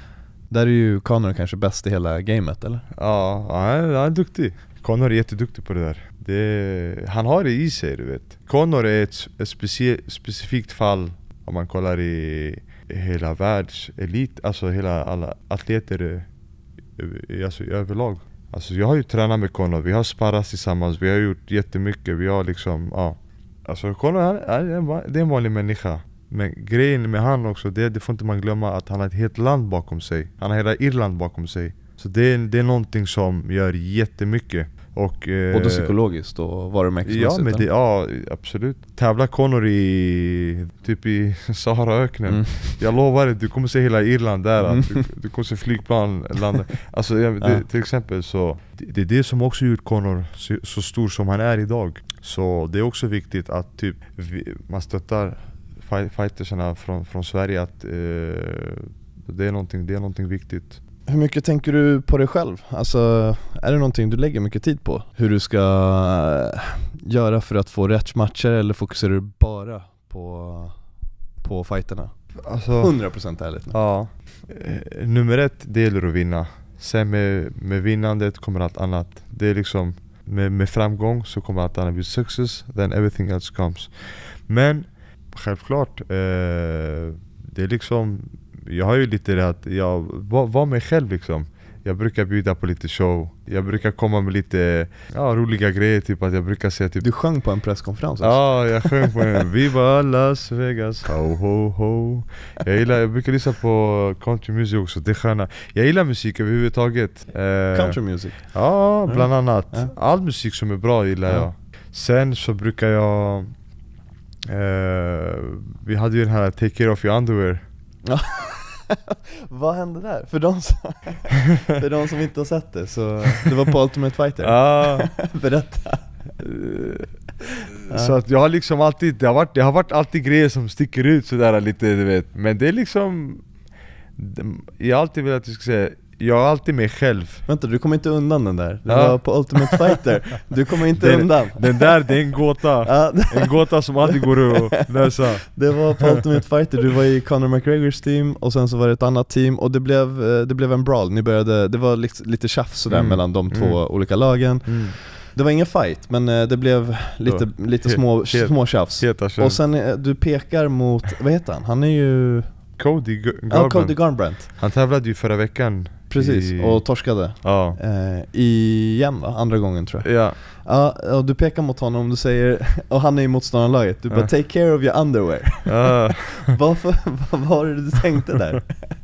Där är ju Conor kanske bäst i hela gamet, eller? Ja, han är duktig. Conor är jätteduktig på det där. Han har det i sig, du vet. Conor är ett specifikt fall om man kollar i hela världselit, alltså alla atleter alltså överlag. Alltså jag har ju tränat med Conor, vi har sparrat tillsammans, vi har gjort jättemycket, vi har liksom, ja. Alltså Conor, det är en vanlig människa. Men grejen med han också, det får inte man glömma, att han har ett helt land bakom sig. Han har hela Irland bakom sig. Så det är någonting som gör jättemycket. Och, både psykologiskt och varumärkesmässigt. Ja, absolut. Tävla Conor i Saharaöknen. Jag lovar dig, du kommer se hela Irland där. Du kommer se flygplan landa. Alltså, till exempel så, det är det som också gjort Conor så stor som han är idag. Så det är också viktigt att typ, man stöttar fightersarna från Sverige, att det är någonting viktigt. Hur mycket tänker du på dig själv? Alltså, är det någonting du lägger mycket tid på? Hur du ska göra för att få rätt matcher, eller fokuserar du bara på fighterna? Alltså, 100% ärligt. Ja, nummer 1, det gäller att vinna. Sen med vinnandet kommer allt annat. Det är liksom, med framgång så kommer allt annat bli success, then everything else comes. Men självklart, det är liksom, jag har ju lite det att jag var mig själv liksom. Jag brukar bjuda på lite show. Jag brukar komma med lite roliga grejer, typ att jag brukar säga typ... Du sjöng på en presskonferens också. Ja, jag sjöng på en Viva Las Vegas, ho ho ho. Jag brukar lyssna på country music också, det är sköna. Jag gillar musik överhuvudtaget. Country music? Ja, bland annat. All musik som är bra gillar jag. Sen så brukar jag... vi hade ju den här Take Care of Your Underwear. Vad hände där? För de som inte har sett det, så det var på Ultimate Fighter. Berätta. Så att jag har liksom alltid, det har varit alltid grejer som sticker ut sådär lite, du vet. Men det är liksom, jag har alltid velat att jag ska säga, jag har alltid mig själv. Vänta, du kommer inte undan den där. Det var på Ultimate Fighter. Du kommer inte undan. Den där, det är en gåta. En gåta som aldrig går att lösa. Det var på Ultimate Fighter. Du var i Conor McGregors team, och sen så var det ett annat team, och det blev en brawl. Det var lite tjafs sådär mellan de två olika lagen. Det var ingen fight, men det blev lite små tjafs. Och sen du pekar mot, vad heter han? Han är ju Cody Garbrandt. Han tävlade ju förra veckan. Precis, och torskade. Igen va? Andra gången tror jag. Ja, och du pekar mot honom, du säger, och han är i motståndarlaget, du bara take care of your underwear. Vad var det du tänkte där?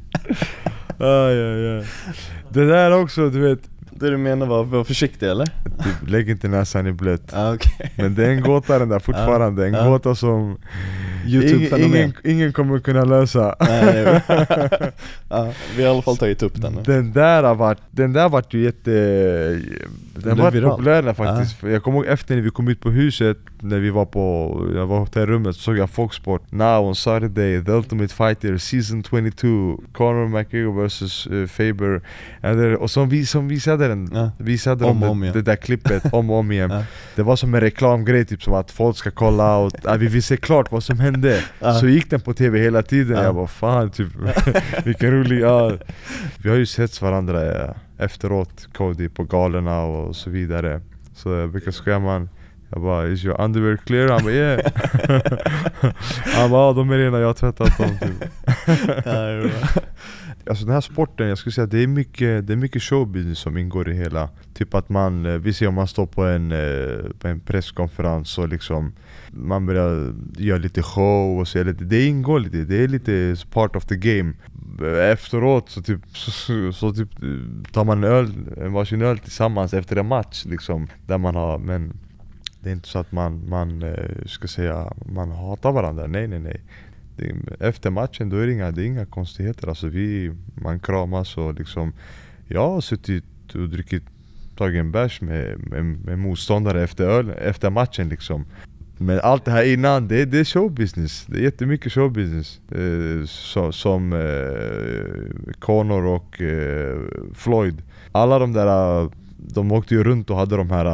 Det där också, du vet. Det du menar var försiktig, eller? Typ, lägg inte näsan i blöt. Okay. Men det är en gåta den där fortfarande. En gåta som ingen kommer kunna lösa. Nej. Vi har i alla fall tagit upp den. Den där vart ju den var populär faktiskt. Jag kommer ihåg efter när vi kom ut på huset, när jag var på hotellrummet, så såg jag Foxsport. Now on Saturday, The Ultimate Fighter Season 22, Conor McGregor vs Faber. Och som visade det där klippet om igen. Det var som en reklamgrej, typ som att folk ska kolla och vi vill se klart vad som hände. Så gick den på tv hela tiden. Jag bara fan, typ vilken rolig. Vi har ju sett varandra efteråt, Cody, på galorna och så vidare. Så jag brukar skoja jag bara, is your underwear clear? Han bara, yeah. Han bara, de är rena, jag har tvättat dem typ. Alltså den här sporten, jag skulle säga, det är mycket showbusiness som ingår i hela. Typ att vi ser om man står på en presskonferens och liksom man börjar göra lite show och så det ingår lite, det är lite part of the game. Efteråt så typ tar man en varsin öl tillsammans efter en match liksom, där man har, men det är inte så att man ska säga man hatar varandra, nej. Efter matchen då är det inga konstigheter, alltså man kramas och liksom, jag har suttit och tagit en bärs med motståndare efter matchen liksom. Men allt det här innan, det är showbusiness. Det är jättemycket showbusiness. Som Conor och Floyd. Alla de där, de åkte ju runt och hade de här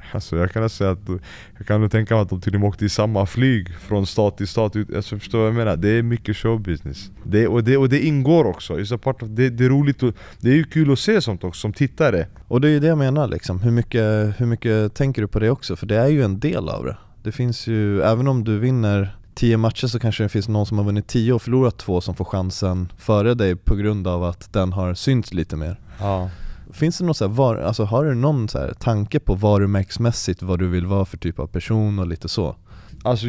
Alltså jag kan säga att jag kan nog tänka mig att de till och med åkte i samma flyg från stat till stat. Alltså förstår vad jag menar? Det är mycket showbusiness. Och det ingår också. Det är roligt och det är ju kul att se sånt också som tittare. Och det är ju det jag menar liksom. Hur mycket tänker du på det också? För det är ju en del av det. Det finns ju, även om du vinner 10 matcher så kanske det finns någon som har vunnit 10 och förlorat 2 som får chansen före dig på grund av att den har synts lite mer. Ja. Finns det något så här, har du någon så här tanke på varumärksmässigt vad du vill vara för typ av person och lite så? Alltså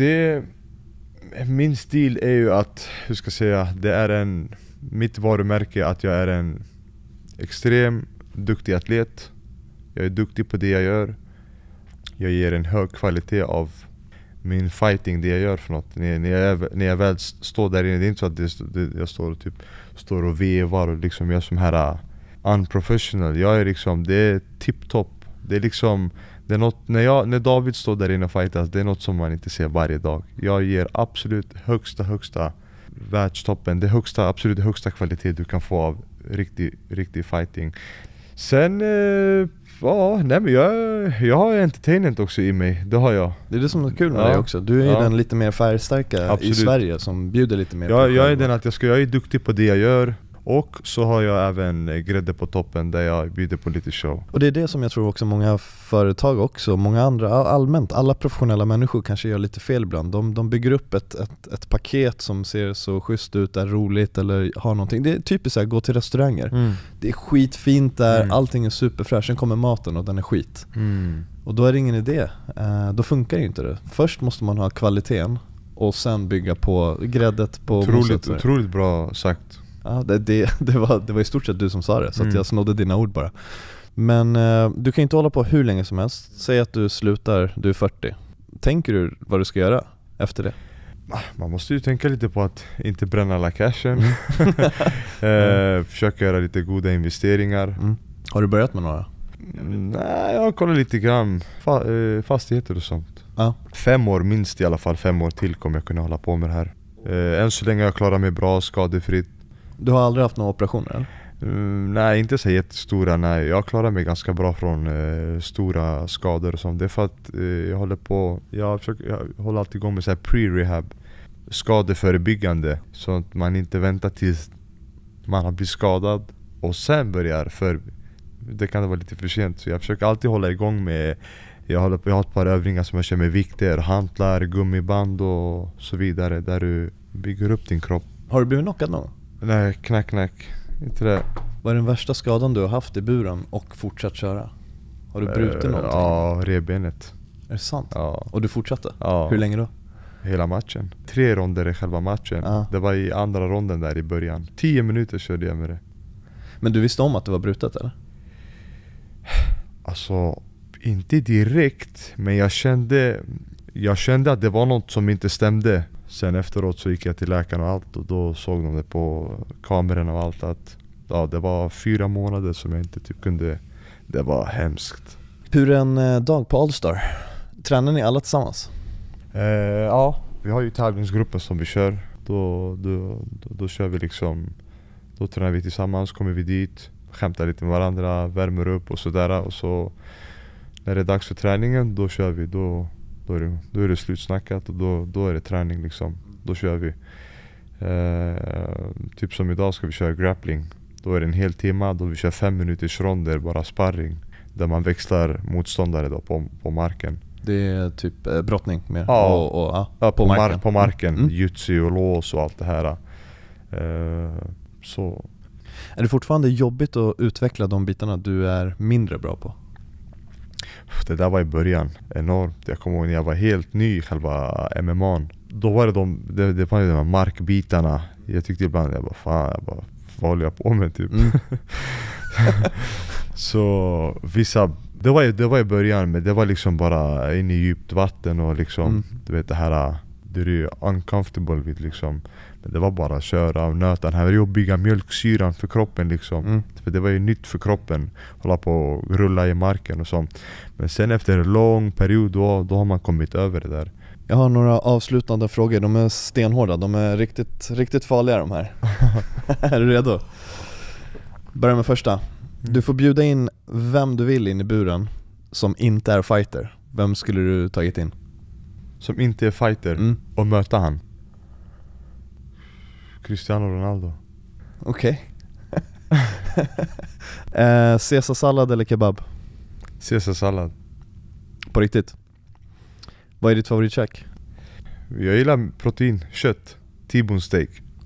min stil är ju att, hur ska jag säga, mitt varumärke att jag är en extrem duktig atlet. Jag är duktig på det jag gör. Jag ger en hög kvalitet av min fighting, det jag gör för något. När jag väl står där inne, det är inte så att jag står och vevar och liksom jag som här unprofessional. Jag är liksom, det är tipptopp. Det är liksom, det är något, när David står där inne och fightas, det är något som man inte ser varje dag. Jag ger absolut högsta världstoppen. Det absolut högsta kvalitet du kan få av riktig fighting. Sen men jag har entertainment också i mig. Det har jag. Det är det som är kul med dig också. Du är ju den lite mer färgstarka i Sverige som bjuder lite mer på jag är den att jag är duktig på det jag gör. Och så har jag även grädde på toppen där jag bjuder på lite show. Och det är det som jag tror också många företag också, många andra, allmänt, alla professionella människor kanske gör lite fel ibland. De bygger upp ett paket som ser så schysst ut, är roligt eller har någonting. Det är typiskt så här, gå till restauranger. Det är skitfint där, allting är superfräscht, sen kommer maten och den är skit. Och då är det ingen idé. Då funkar ju inte det. Först måste man ha kvaliteten och sen bygga på gräddet på otroligt bra sagt. Ja, det var i stort sett du som sa det, så att jag snodde dina ord bara. Men du kan inte hålla på hur länge som helst. Säg att du slutar, du är 40. Tänker du vad du ska göra efter det? Man måste ju tänka lite på att inte bränna alla cashen. Försöka göra lite goda investeringar. Har du börjat med några? Nej, jag kollar lite grann fastigheter och sånt. 5 år minst i alla fall, 5 år till kommer jag kunna hålla på med det här. Än så länge jag klarar mig bra, skadefritt. Du har aldrig haft några operationer? Nej, inte så jättestora. Nej, jag klarar mig ganska bra från stora skador och sånt. Det är för att jag håller alltid igång med så här pre-rehab, skadeförebyggande, så att man inte väntar tills man har blivit skadad och sen börjar, för det kan vara lite för sent. Så jag försöker alltid hålla igång med, jag har ett par övningar som jag kör med vikter, hantlar, gummiband och så vidare, där du bygger upp din kropp. Har du blivit knockad någon? Nej, knack. Inte det. Vad är den värsta skadan du har haft i buren och fortsatt köra? Har du brutit någonting? Ja, revbenet. Är det sant? Ja. Och du fortsatte? Ja. Hur länge då? Hela matchen. 3 ronder i själva matchen. Det var i andra ronden där i början. 10 minuter körde jag med det. Men du visste om att det var brutet eller? Alltså, inte direkt. Men jag kände att det var något som inte stämde. Sen efteråt så gick jag till läkaren och allt, och då såg de det på kameran och allt att det var 4 månader som jag inte kunde. Det var hemskt. Hur är en dag på Allstar? Tränar ni alla tillsammans? Ja, vi har ju tävlingsgruppen som vi kör. Då kör vi liksom, då tränar vi tillsammans, kommer vi dit, skämtar lite med varandra, värmer upp och sådär. Och så när det är dags för träningen, då kör vi, då är det slutsnackat och då är det träning liksom. Då kör vi. Typ som idag ska vi köra grappling. Då är det en hel timme, då vi kör 5 minuters ronder, bara sparring. Där man växlar motståndare då på marken. Det är typ brottning mer? Ja, på marken. På marken. Jutsu och lås och allt det här. Så. Är det fortfarande jobbigt att utveckla de bitarna du är mindre bra på? Det där var i början enormt. Jag kommer ihåg när jag var helt ny i själva MMA. Då var det var de här markbitarna. Jag tyckte ibland, vad håller jag på med typ? Så vissa, det var i början, men det var liksom bara in i djupt vatten och liksom, du vet det här, det är ju uncomfortable vid liksom. Men det var bara att köra och nöta den här jobbiga mjölksyran för kroppen liksom. För det var ju nytt för kroppen, hålla på och rulla i marken och sånt. Men sen efter en lång period då har man kommit över det där. Jag har några avslutande frågor, de är stenhårda, de är riktigt farliga de här. Är du redo? Börja med första. Du får bjuda in vem du vill in i buren som inte är fighter, vem skulle du tagit in? Som inte är fighter och möta han? Cristiano Ronaldo. Okej. Caesarsallad eller kebab? Caesarsallad. På riktigt? Vad är ditt favoritkäk? Jag gillar protein, kött, T-bone steak.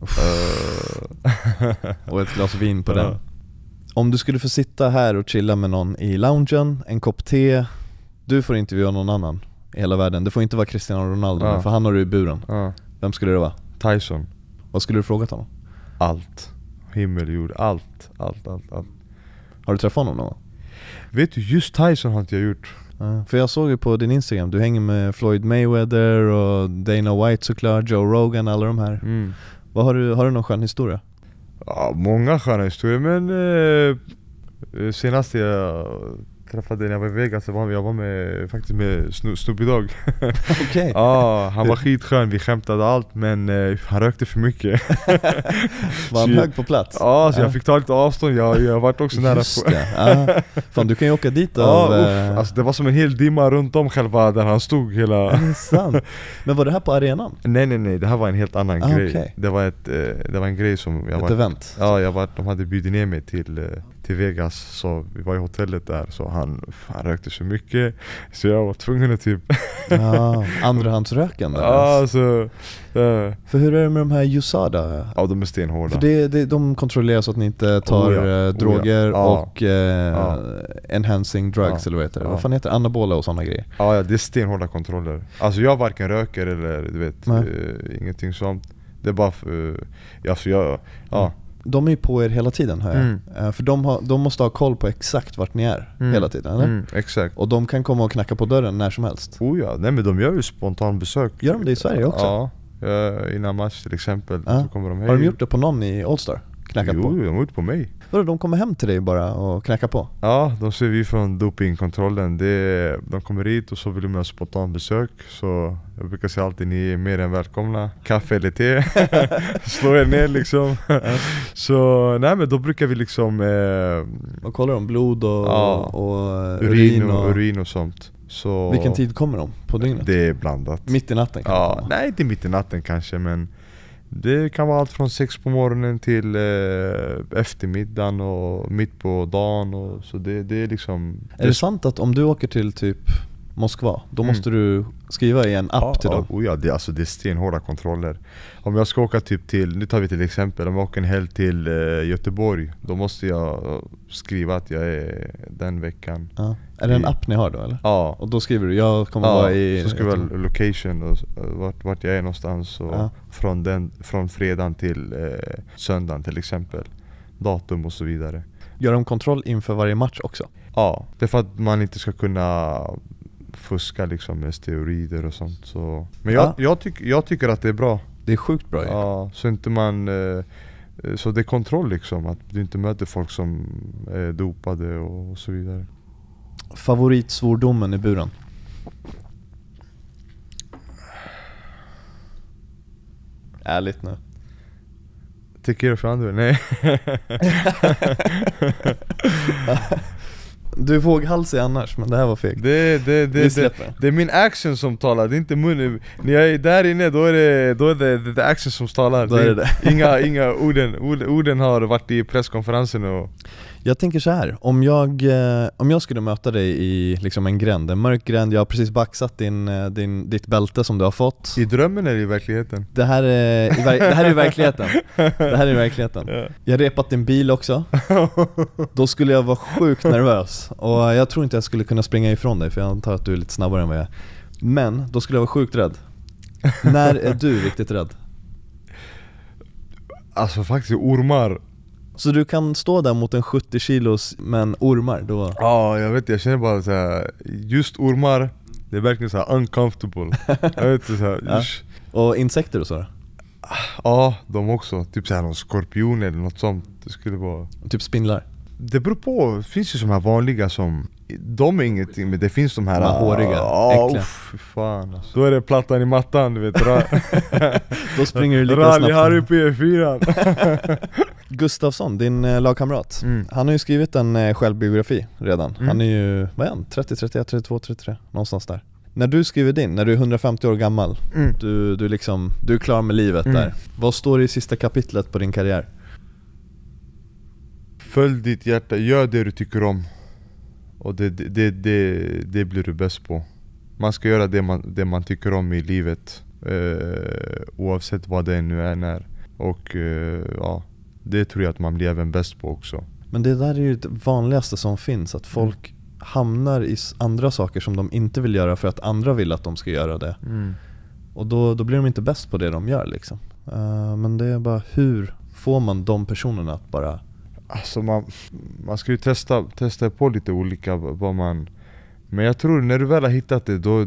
Och ett glas vin på den. Om du skulle få sitta här och chilla med någon i loungen, en kopp te, du får intervjua någon annan i hela världen. Det får inte vara Cristiano Ronaldo, för han har du i buren. Vem skulle det vara? Tyson. Vad skulle du frågat honom? Allt. Himmel, jord, allt. Har du träffat honom någon? Vet du, just Tyson har inte jag gjort. För jag såg ju på din Instagram, du hänger med Floyd Mayweather och Dana White såklart, Joe Rogan, alla de här. Vad har du någon skön historia? Ja, många sköna historier, men senast jag träffade när jag var i Vegas, jag var med, faktiskt med Snoopy Dogg. Okej. Ja, han var skitskön, vi skämtade allt, men han rökte för mycket. Var han hög på plats? Ja, så jag fick ta lite avstånd, jag varit också nära på. Fan, du kan ju åka dit av... alltså det var som en hel dimma runt om själva där han stod hela... Det är sant. Men var det här på arenan? Nej, det här var en helt annan grej. Okay. Det var en grej som... Ett event? Ja, de hade bjudit ner mig till Vegas, så vi var i hotellet där, så han rökte så mycket så jag var tvungen att typ andrahandsrökande. Alltså, för hur är det med de här USADA? Ja, de är stenhårda. För de kontrollerar så att ni inte tar droger och enhancing drugs eller vad heter det? Vad fan heter det? Anabola och sådana grejer. Ja, det är stenhårda kontroller. Alltså jag varken röker eller du vet ingenting sånt. Det är bara De är ju på er hela tiden, hör jag. För de måste ha koll på exakt vart ni är hela tiden, eller? Exakt. Och de kan komma och knacka på dörren när som helst. Nej, men de gör ju spontan besök. Gör de det i Sverige också? Ja, innan match till exempel så kommer de hem. Har de gjort det på någon i All-Star? Knackat på? Jo, de har gjort på mig. Vadå, de kommer hem till dig bara och knackar på? Ja, de ser vi från dopingkontrollen. De kommer hit och så vill de ha spontan besök. Så jag brukar säga alltid, ni är mer än välkomna. Kaffe eller te. Slå er ner liksom. Så nej, men då brukar vi liksom och kollar de blod och urin och sånt. Så vilken tid kommer de på dygnet? Det är blandat. Mitt i natten kan nej, inte mitt i natten kanske, men det kan vara allt från 6 på morgonen till eftermiddagen och mitt på dagen och så det är liksom... Är det sant att om du åker till typ Moskva, då måste du skriva i en app till dem? Det är stenhårda kontroller. Om jag ska åka typ till, nu tar vi till exempel, om jag åker en helg till Göteborg, då måste jag skriva att jag är den veckan. Är det en app ni har då, eller? Ja. Och då skriver du, jag kommer vara i... så skriver jag location och vart jag är någonstans och från fredagen till söndagen till exempel. Datum och så vidare. Gör de kontroll inför varje match också? Ja, det är för att man inte ska kunna fuska liksom med steroider och sånt. Så. Men jag tycker att det är bra. Det är sjukt bra. Ja, så inte man... Så det är kontroll liksom, att du inte möter folk som är dopade och så vidare. Favoritsvordomen i buren? Ärligt nu. Tycker för andra? Nej. Du är våghalsig annars, men det här var fegt. Det är min action som talar, det är inte munnen. När jag är där inne, då är det action som talar. Då är det. Inga orden har varit i presskonferensen och... Jag tänker så här, om jag skulle möta dig i liksom en gränd, en mörk gränd, jag har precis baxat ditt bälte som du har fått. I drömmen eller i verkligheten? Det här är i verkligheten. Det här är i verkligheten. Ja. Jag har repat din bil också. Då skulle jag vara sjukt nervös. Och jag tror inte jag skulle kunna springa ifrån dig, för jag antar att du är lite snabbare än vad jag är. Men då skulle jag vara sjukt rädd. När är du riktigt rädd? Alltså faktiskt ormar. Så du kan stå där mot en 70 kilos, men ormar då? Ja, jag känner bara så här, just ormar, det är verkligen så här uncomfortable. Jag vet inte så här. Ja. Och insekter och så? Ja, de också. Typ så här någon skorpion eller något sånt. Det skulle vara... Typ spindlar? Det beror på, det finns ju de här vanliga som... De är ingenting, men det finns de här... håriga, äckliga. Fan alltså. Då är det plattan i mattan, du vet. Då springer du lika Rally snabbt. Harry P4. Gustafsson, din lagkamrat, han har ju skrivit en självbiografi redan. Han är ju, vad är han? 30, 31, 32, 33, någonstans där. När du skriver din, när du är 150 år gammal, du är klar med livet där. Vad står det i sista kapitlet på din karriär? Följ ditt hjärta, gör det du tycker om. Och det blir du bäst på. Man ska göra det man tycker om i livet, oavsett vad det nu är. Och ja, det tror jag att man blir även bäst på också. Men det där är ju det vanligaste som finns, att folk hamnar i andra saker som de inte vill göra för att andra vill att de ska göra det. Och då blir de inte bäst på det de gör liksom. Men det är bara, hur får man de personerna att bara... Alltså man ska ju testa på lite olika vad man... Men jag tror när du väl har hittat det, då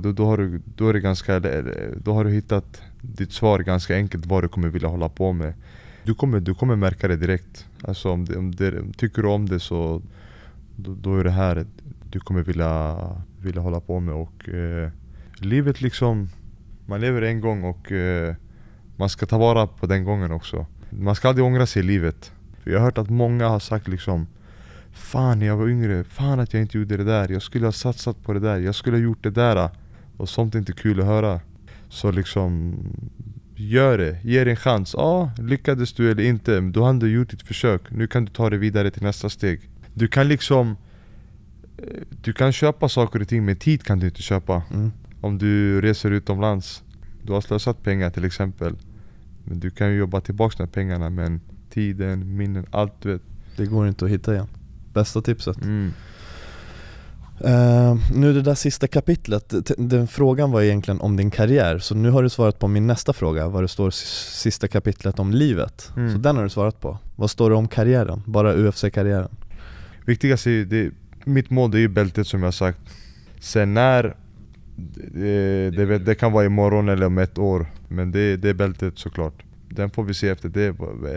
har du hittat ditt svar ganska enkelt, vad du kommer vilja hålla på med. Du kommer märka det direkt. Alltså om tycker du om det, så då är det här du kommer vilja hålla på med. Och livet liksom, man lever en gång, och man ska ta vara på den gången också. Man ska aldrig ångra sig i livet. För jag har hört att många har sagt liksom, fan jag var yngre, fan att jag inte gjorde det där, jag skulle ha satsat på det där, jag skulle ha gjort det där. Och sånt är inte kul att höra. Så liksom, gör det, ge det en chans. Ja, lyckades du eller inte, då har du gjort ditt försök. Nu kan du ta det vidare till nästa steg. Du kan köpa saker och ting, men tid kan du inte köpa. Om du reser utomlands, du har slösat pengar till exempel, men du kan ju jobba tillbaka de pengarna. Men tiden, minnen, allt du vet, det går inte att hitta igen. Bästa tipset. Nu det där sista kapitlet, den frågan var egentligen om din karriär. Så nu har du svarat på min nästa fråga, vad det står sista kapitlet om livet. Så den har du svarat på. Vad står det om karriären? Bara UFC-karriären. Viktigast är mitt mål, det är ju bältet som jag sagt. Sen när det kan vara imorgon eller om ett år, men det är bältet såklart. Den får vi se efter det,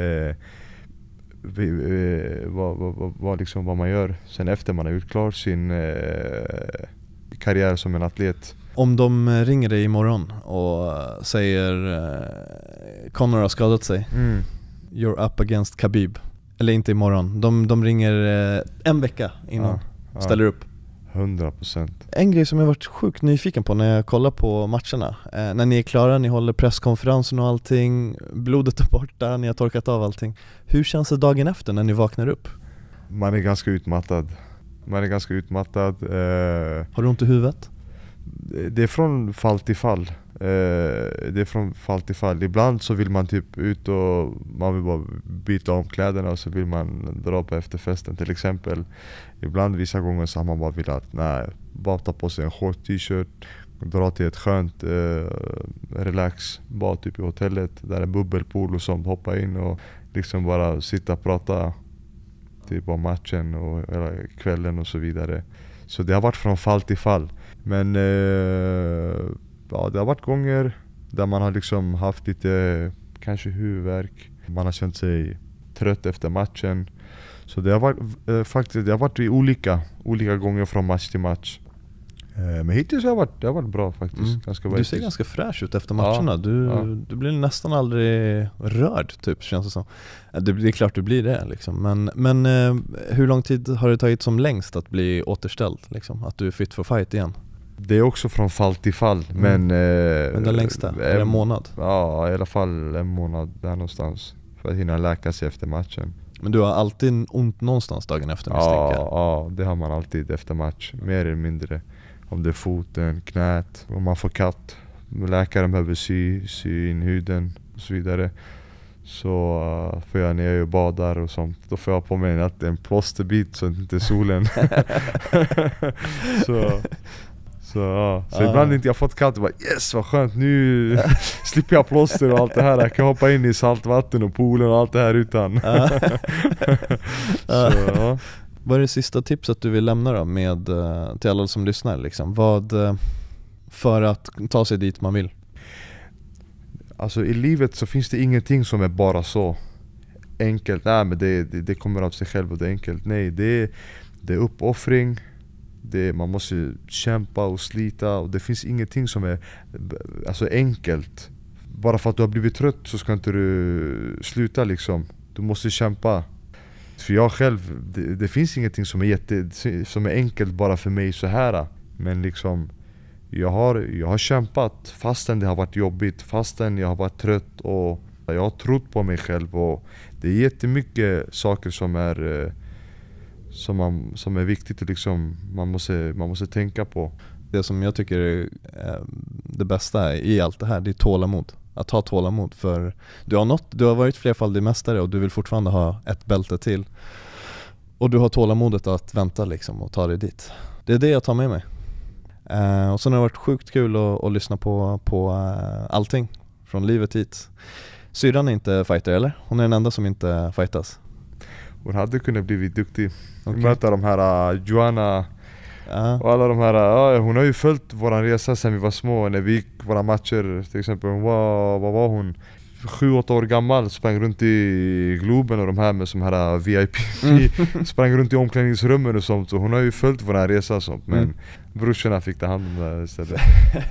vad man gör sen efter man har gjort klart sin karriär som en atlet. Om de ringer dig imorgon och säger Conor har skadat sig, you're up against Khabib, eller inte imorgon, de ringer en vecka innan, ställer upp 100%. En grej som jag varit sjukt nyfiken på när jag kollar på matcherna, när ni är klara, ni håller presskonferensen och allting, blodet är borta, ni har torkat av allting. Hur känns det dagen efter när ni vaknar upp? Man är ganska utmattad. Har du ont i huvudet? Det är från fall till fall. Ibland så vill man typ ut och man vill bara byta om kläderna, och så vill man dra på efterfesten till exempel. Ibland vissa gånger så har man bara velat bara ta på sig en short t-shirt, dra till ett skönt relax bara typ i hotellet där är bubbelpool och sånt, hoppa in och liksom bara sitta och prata typ om matchen och kvällen och så vidare. Så det har varit från fall till fall. Men det har varit gånger där man har liksom haft lite kanske huvudvärk, man har känt sig trött efter matchen. Så det har varit faktiskt, det har varit olika gånger från match till match. Men hittills har det varit bra faktiskt. Du ser ganska fräsch ut efter matcherna. Du blir nästan aldrig rörd typ, känns det som. Det är klart du blir det liksom. Men hur lång tid har det tagit som längst att bli återställd liksom? Att du är fit for fight igen? Det är också från fall till fall. Men den längsta? Är det en månad? Ja, i alla fall en månad där någonstans. För att hinna läka sig efter matchen. Men du har alltid ont någonstans dagen efter, misstänker jag? Ja, det har man alltid efter match. Mer eller mindre. Om det är foten, knät, om man får katt. Läkaren behöver sy in huden och så vidare. Så får jag, när jag badar och sånt, då får jag på mig en plåsterbit så inte solen. Så ibland inte jag fått katt och bara yes, vad skönt, nu slipper jag plåster och allt det här. Jag kan hoppa in i saltvatten och poolen och allt det här utan. Så. Vad är det sista tipset du vill lämna då med, till alla som lyssnar liksom? Vad för att ta sig dit man vill? Alltså i livet så finns det ingenting som är bara så enkelt. Nej, men det kommer av sig själv och det är enkelt. Nej, det är uppoffring. Man måste kämpa och slita, och det finns ingenting som är alltså enkelt. Bara för att du har blivit trött så ska inte du sluta liksom. Du måste kämpa. För jag själv, det finns ingenting som är enkelt bara för mig så här. Men liksom jag har kämpat fastän det har varit jobbigt, fastän jag har varit trött, och jag har trott på mig själv. Och det är jättemycket saker som är viktigt, liksom man måste tänka på. Det som jag tycker är det bästa i allt det här, det är tålamod. Att ha tålamod, för du har varit flerfaldig mästare och du vill fortfarande ha ett bälte till. Och du har tålamodet att vänta liksom och ta dig dit. Det är det jag tar med mig. Och sen har det varit sjukt kul att lyssna på allting från livet hit. Syrran är inte fighter, eller? Hon är den enda som inte fightas. Hon hade kunnat bli duktig. Okay. Möta de här Joanna och alla de här. Hon har ju följt våran resa sedan vi var små. När vi gick våra matcher till exempel. Vad var hon? 7-8 år gammal, sprang runt i Globen och de här med som här VIP. Sprang runt i omklädningsrummen och sånt. Så hon har ju följt våran resa och sånt. Men brorsorna fick ta hand om det istället.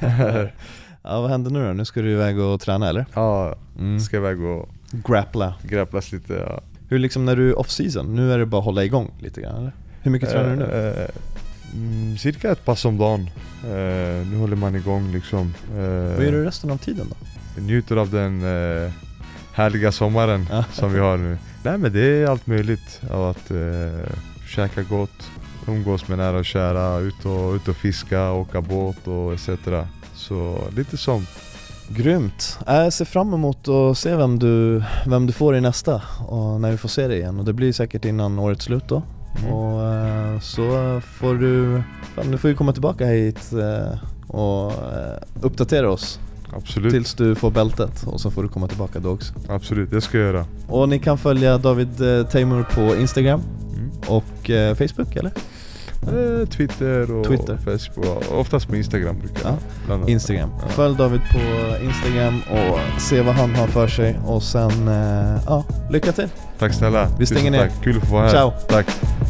Ja, vad händer nu då? Nu ska du iväg och träna, eller? Ja, ska iväg och grapplas lite, ja. Hur liksom när du är off-season, nu är det bara att hålla igång lite grann, eller? Hur mycket tränar du nu? Cirka ett pass om dagen. Nu håller man igång liksom. Vad gör du resten av tiden då? Njuter av den härliga sommaren som vi har nu. Nej, men det är allt möjligt. Av att käka gott, umgås med nära och kära, ut och fiska, åka båt och etc. Så lite sånt. Grymt. Jag ser fram emot att se vem du får i nästa, och när vi får se det igen. Och det blir säkert innan årets slut då. Och så får du får ju komma tillbaka hit och uppdatera oss. Absolut. Tills du får bältet, och så får du komma tillbaka då också. Absolut, det ska jag göra. Och ni kan följa David Teimour på Instagram och Facebook, eller? Twitter och Facebook. Oftast på Instagram brukar jag. Instagram. Följ David på Instagram och se vad han har för sig. Och sen, lycka till. Tack snälla. Vi stänger ner. Kul att få vara här. Ciao. Tack.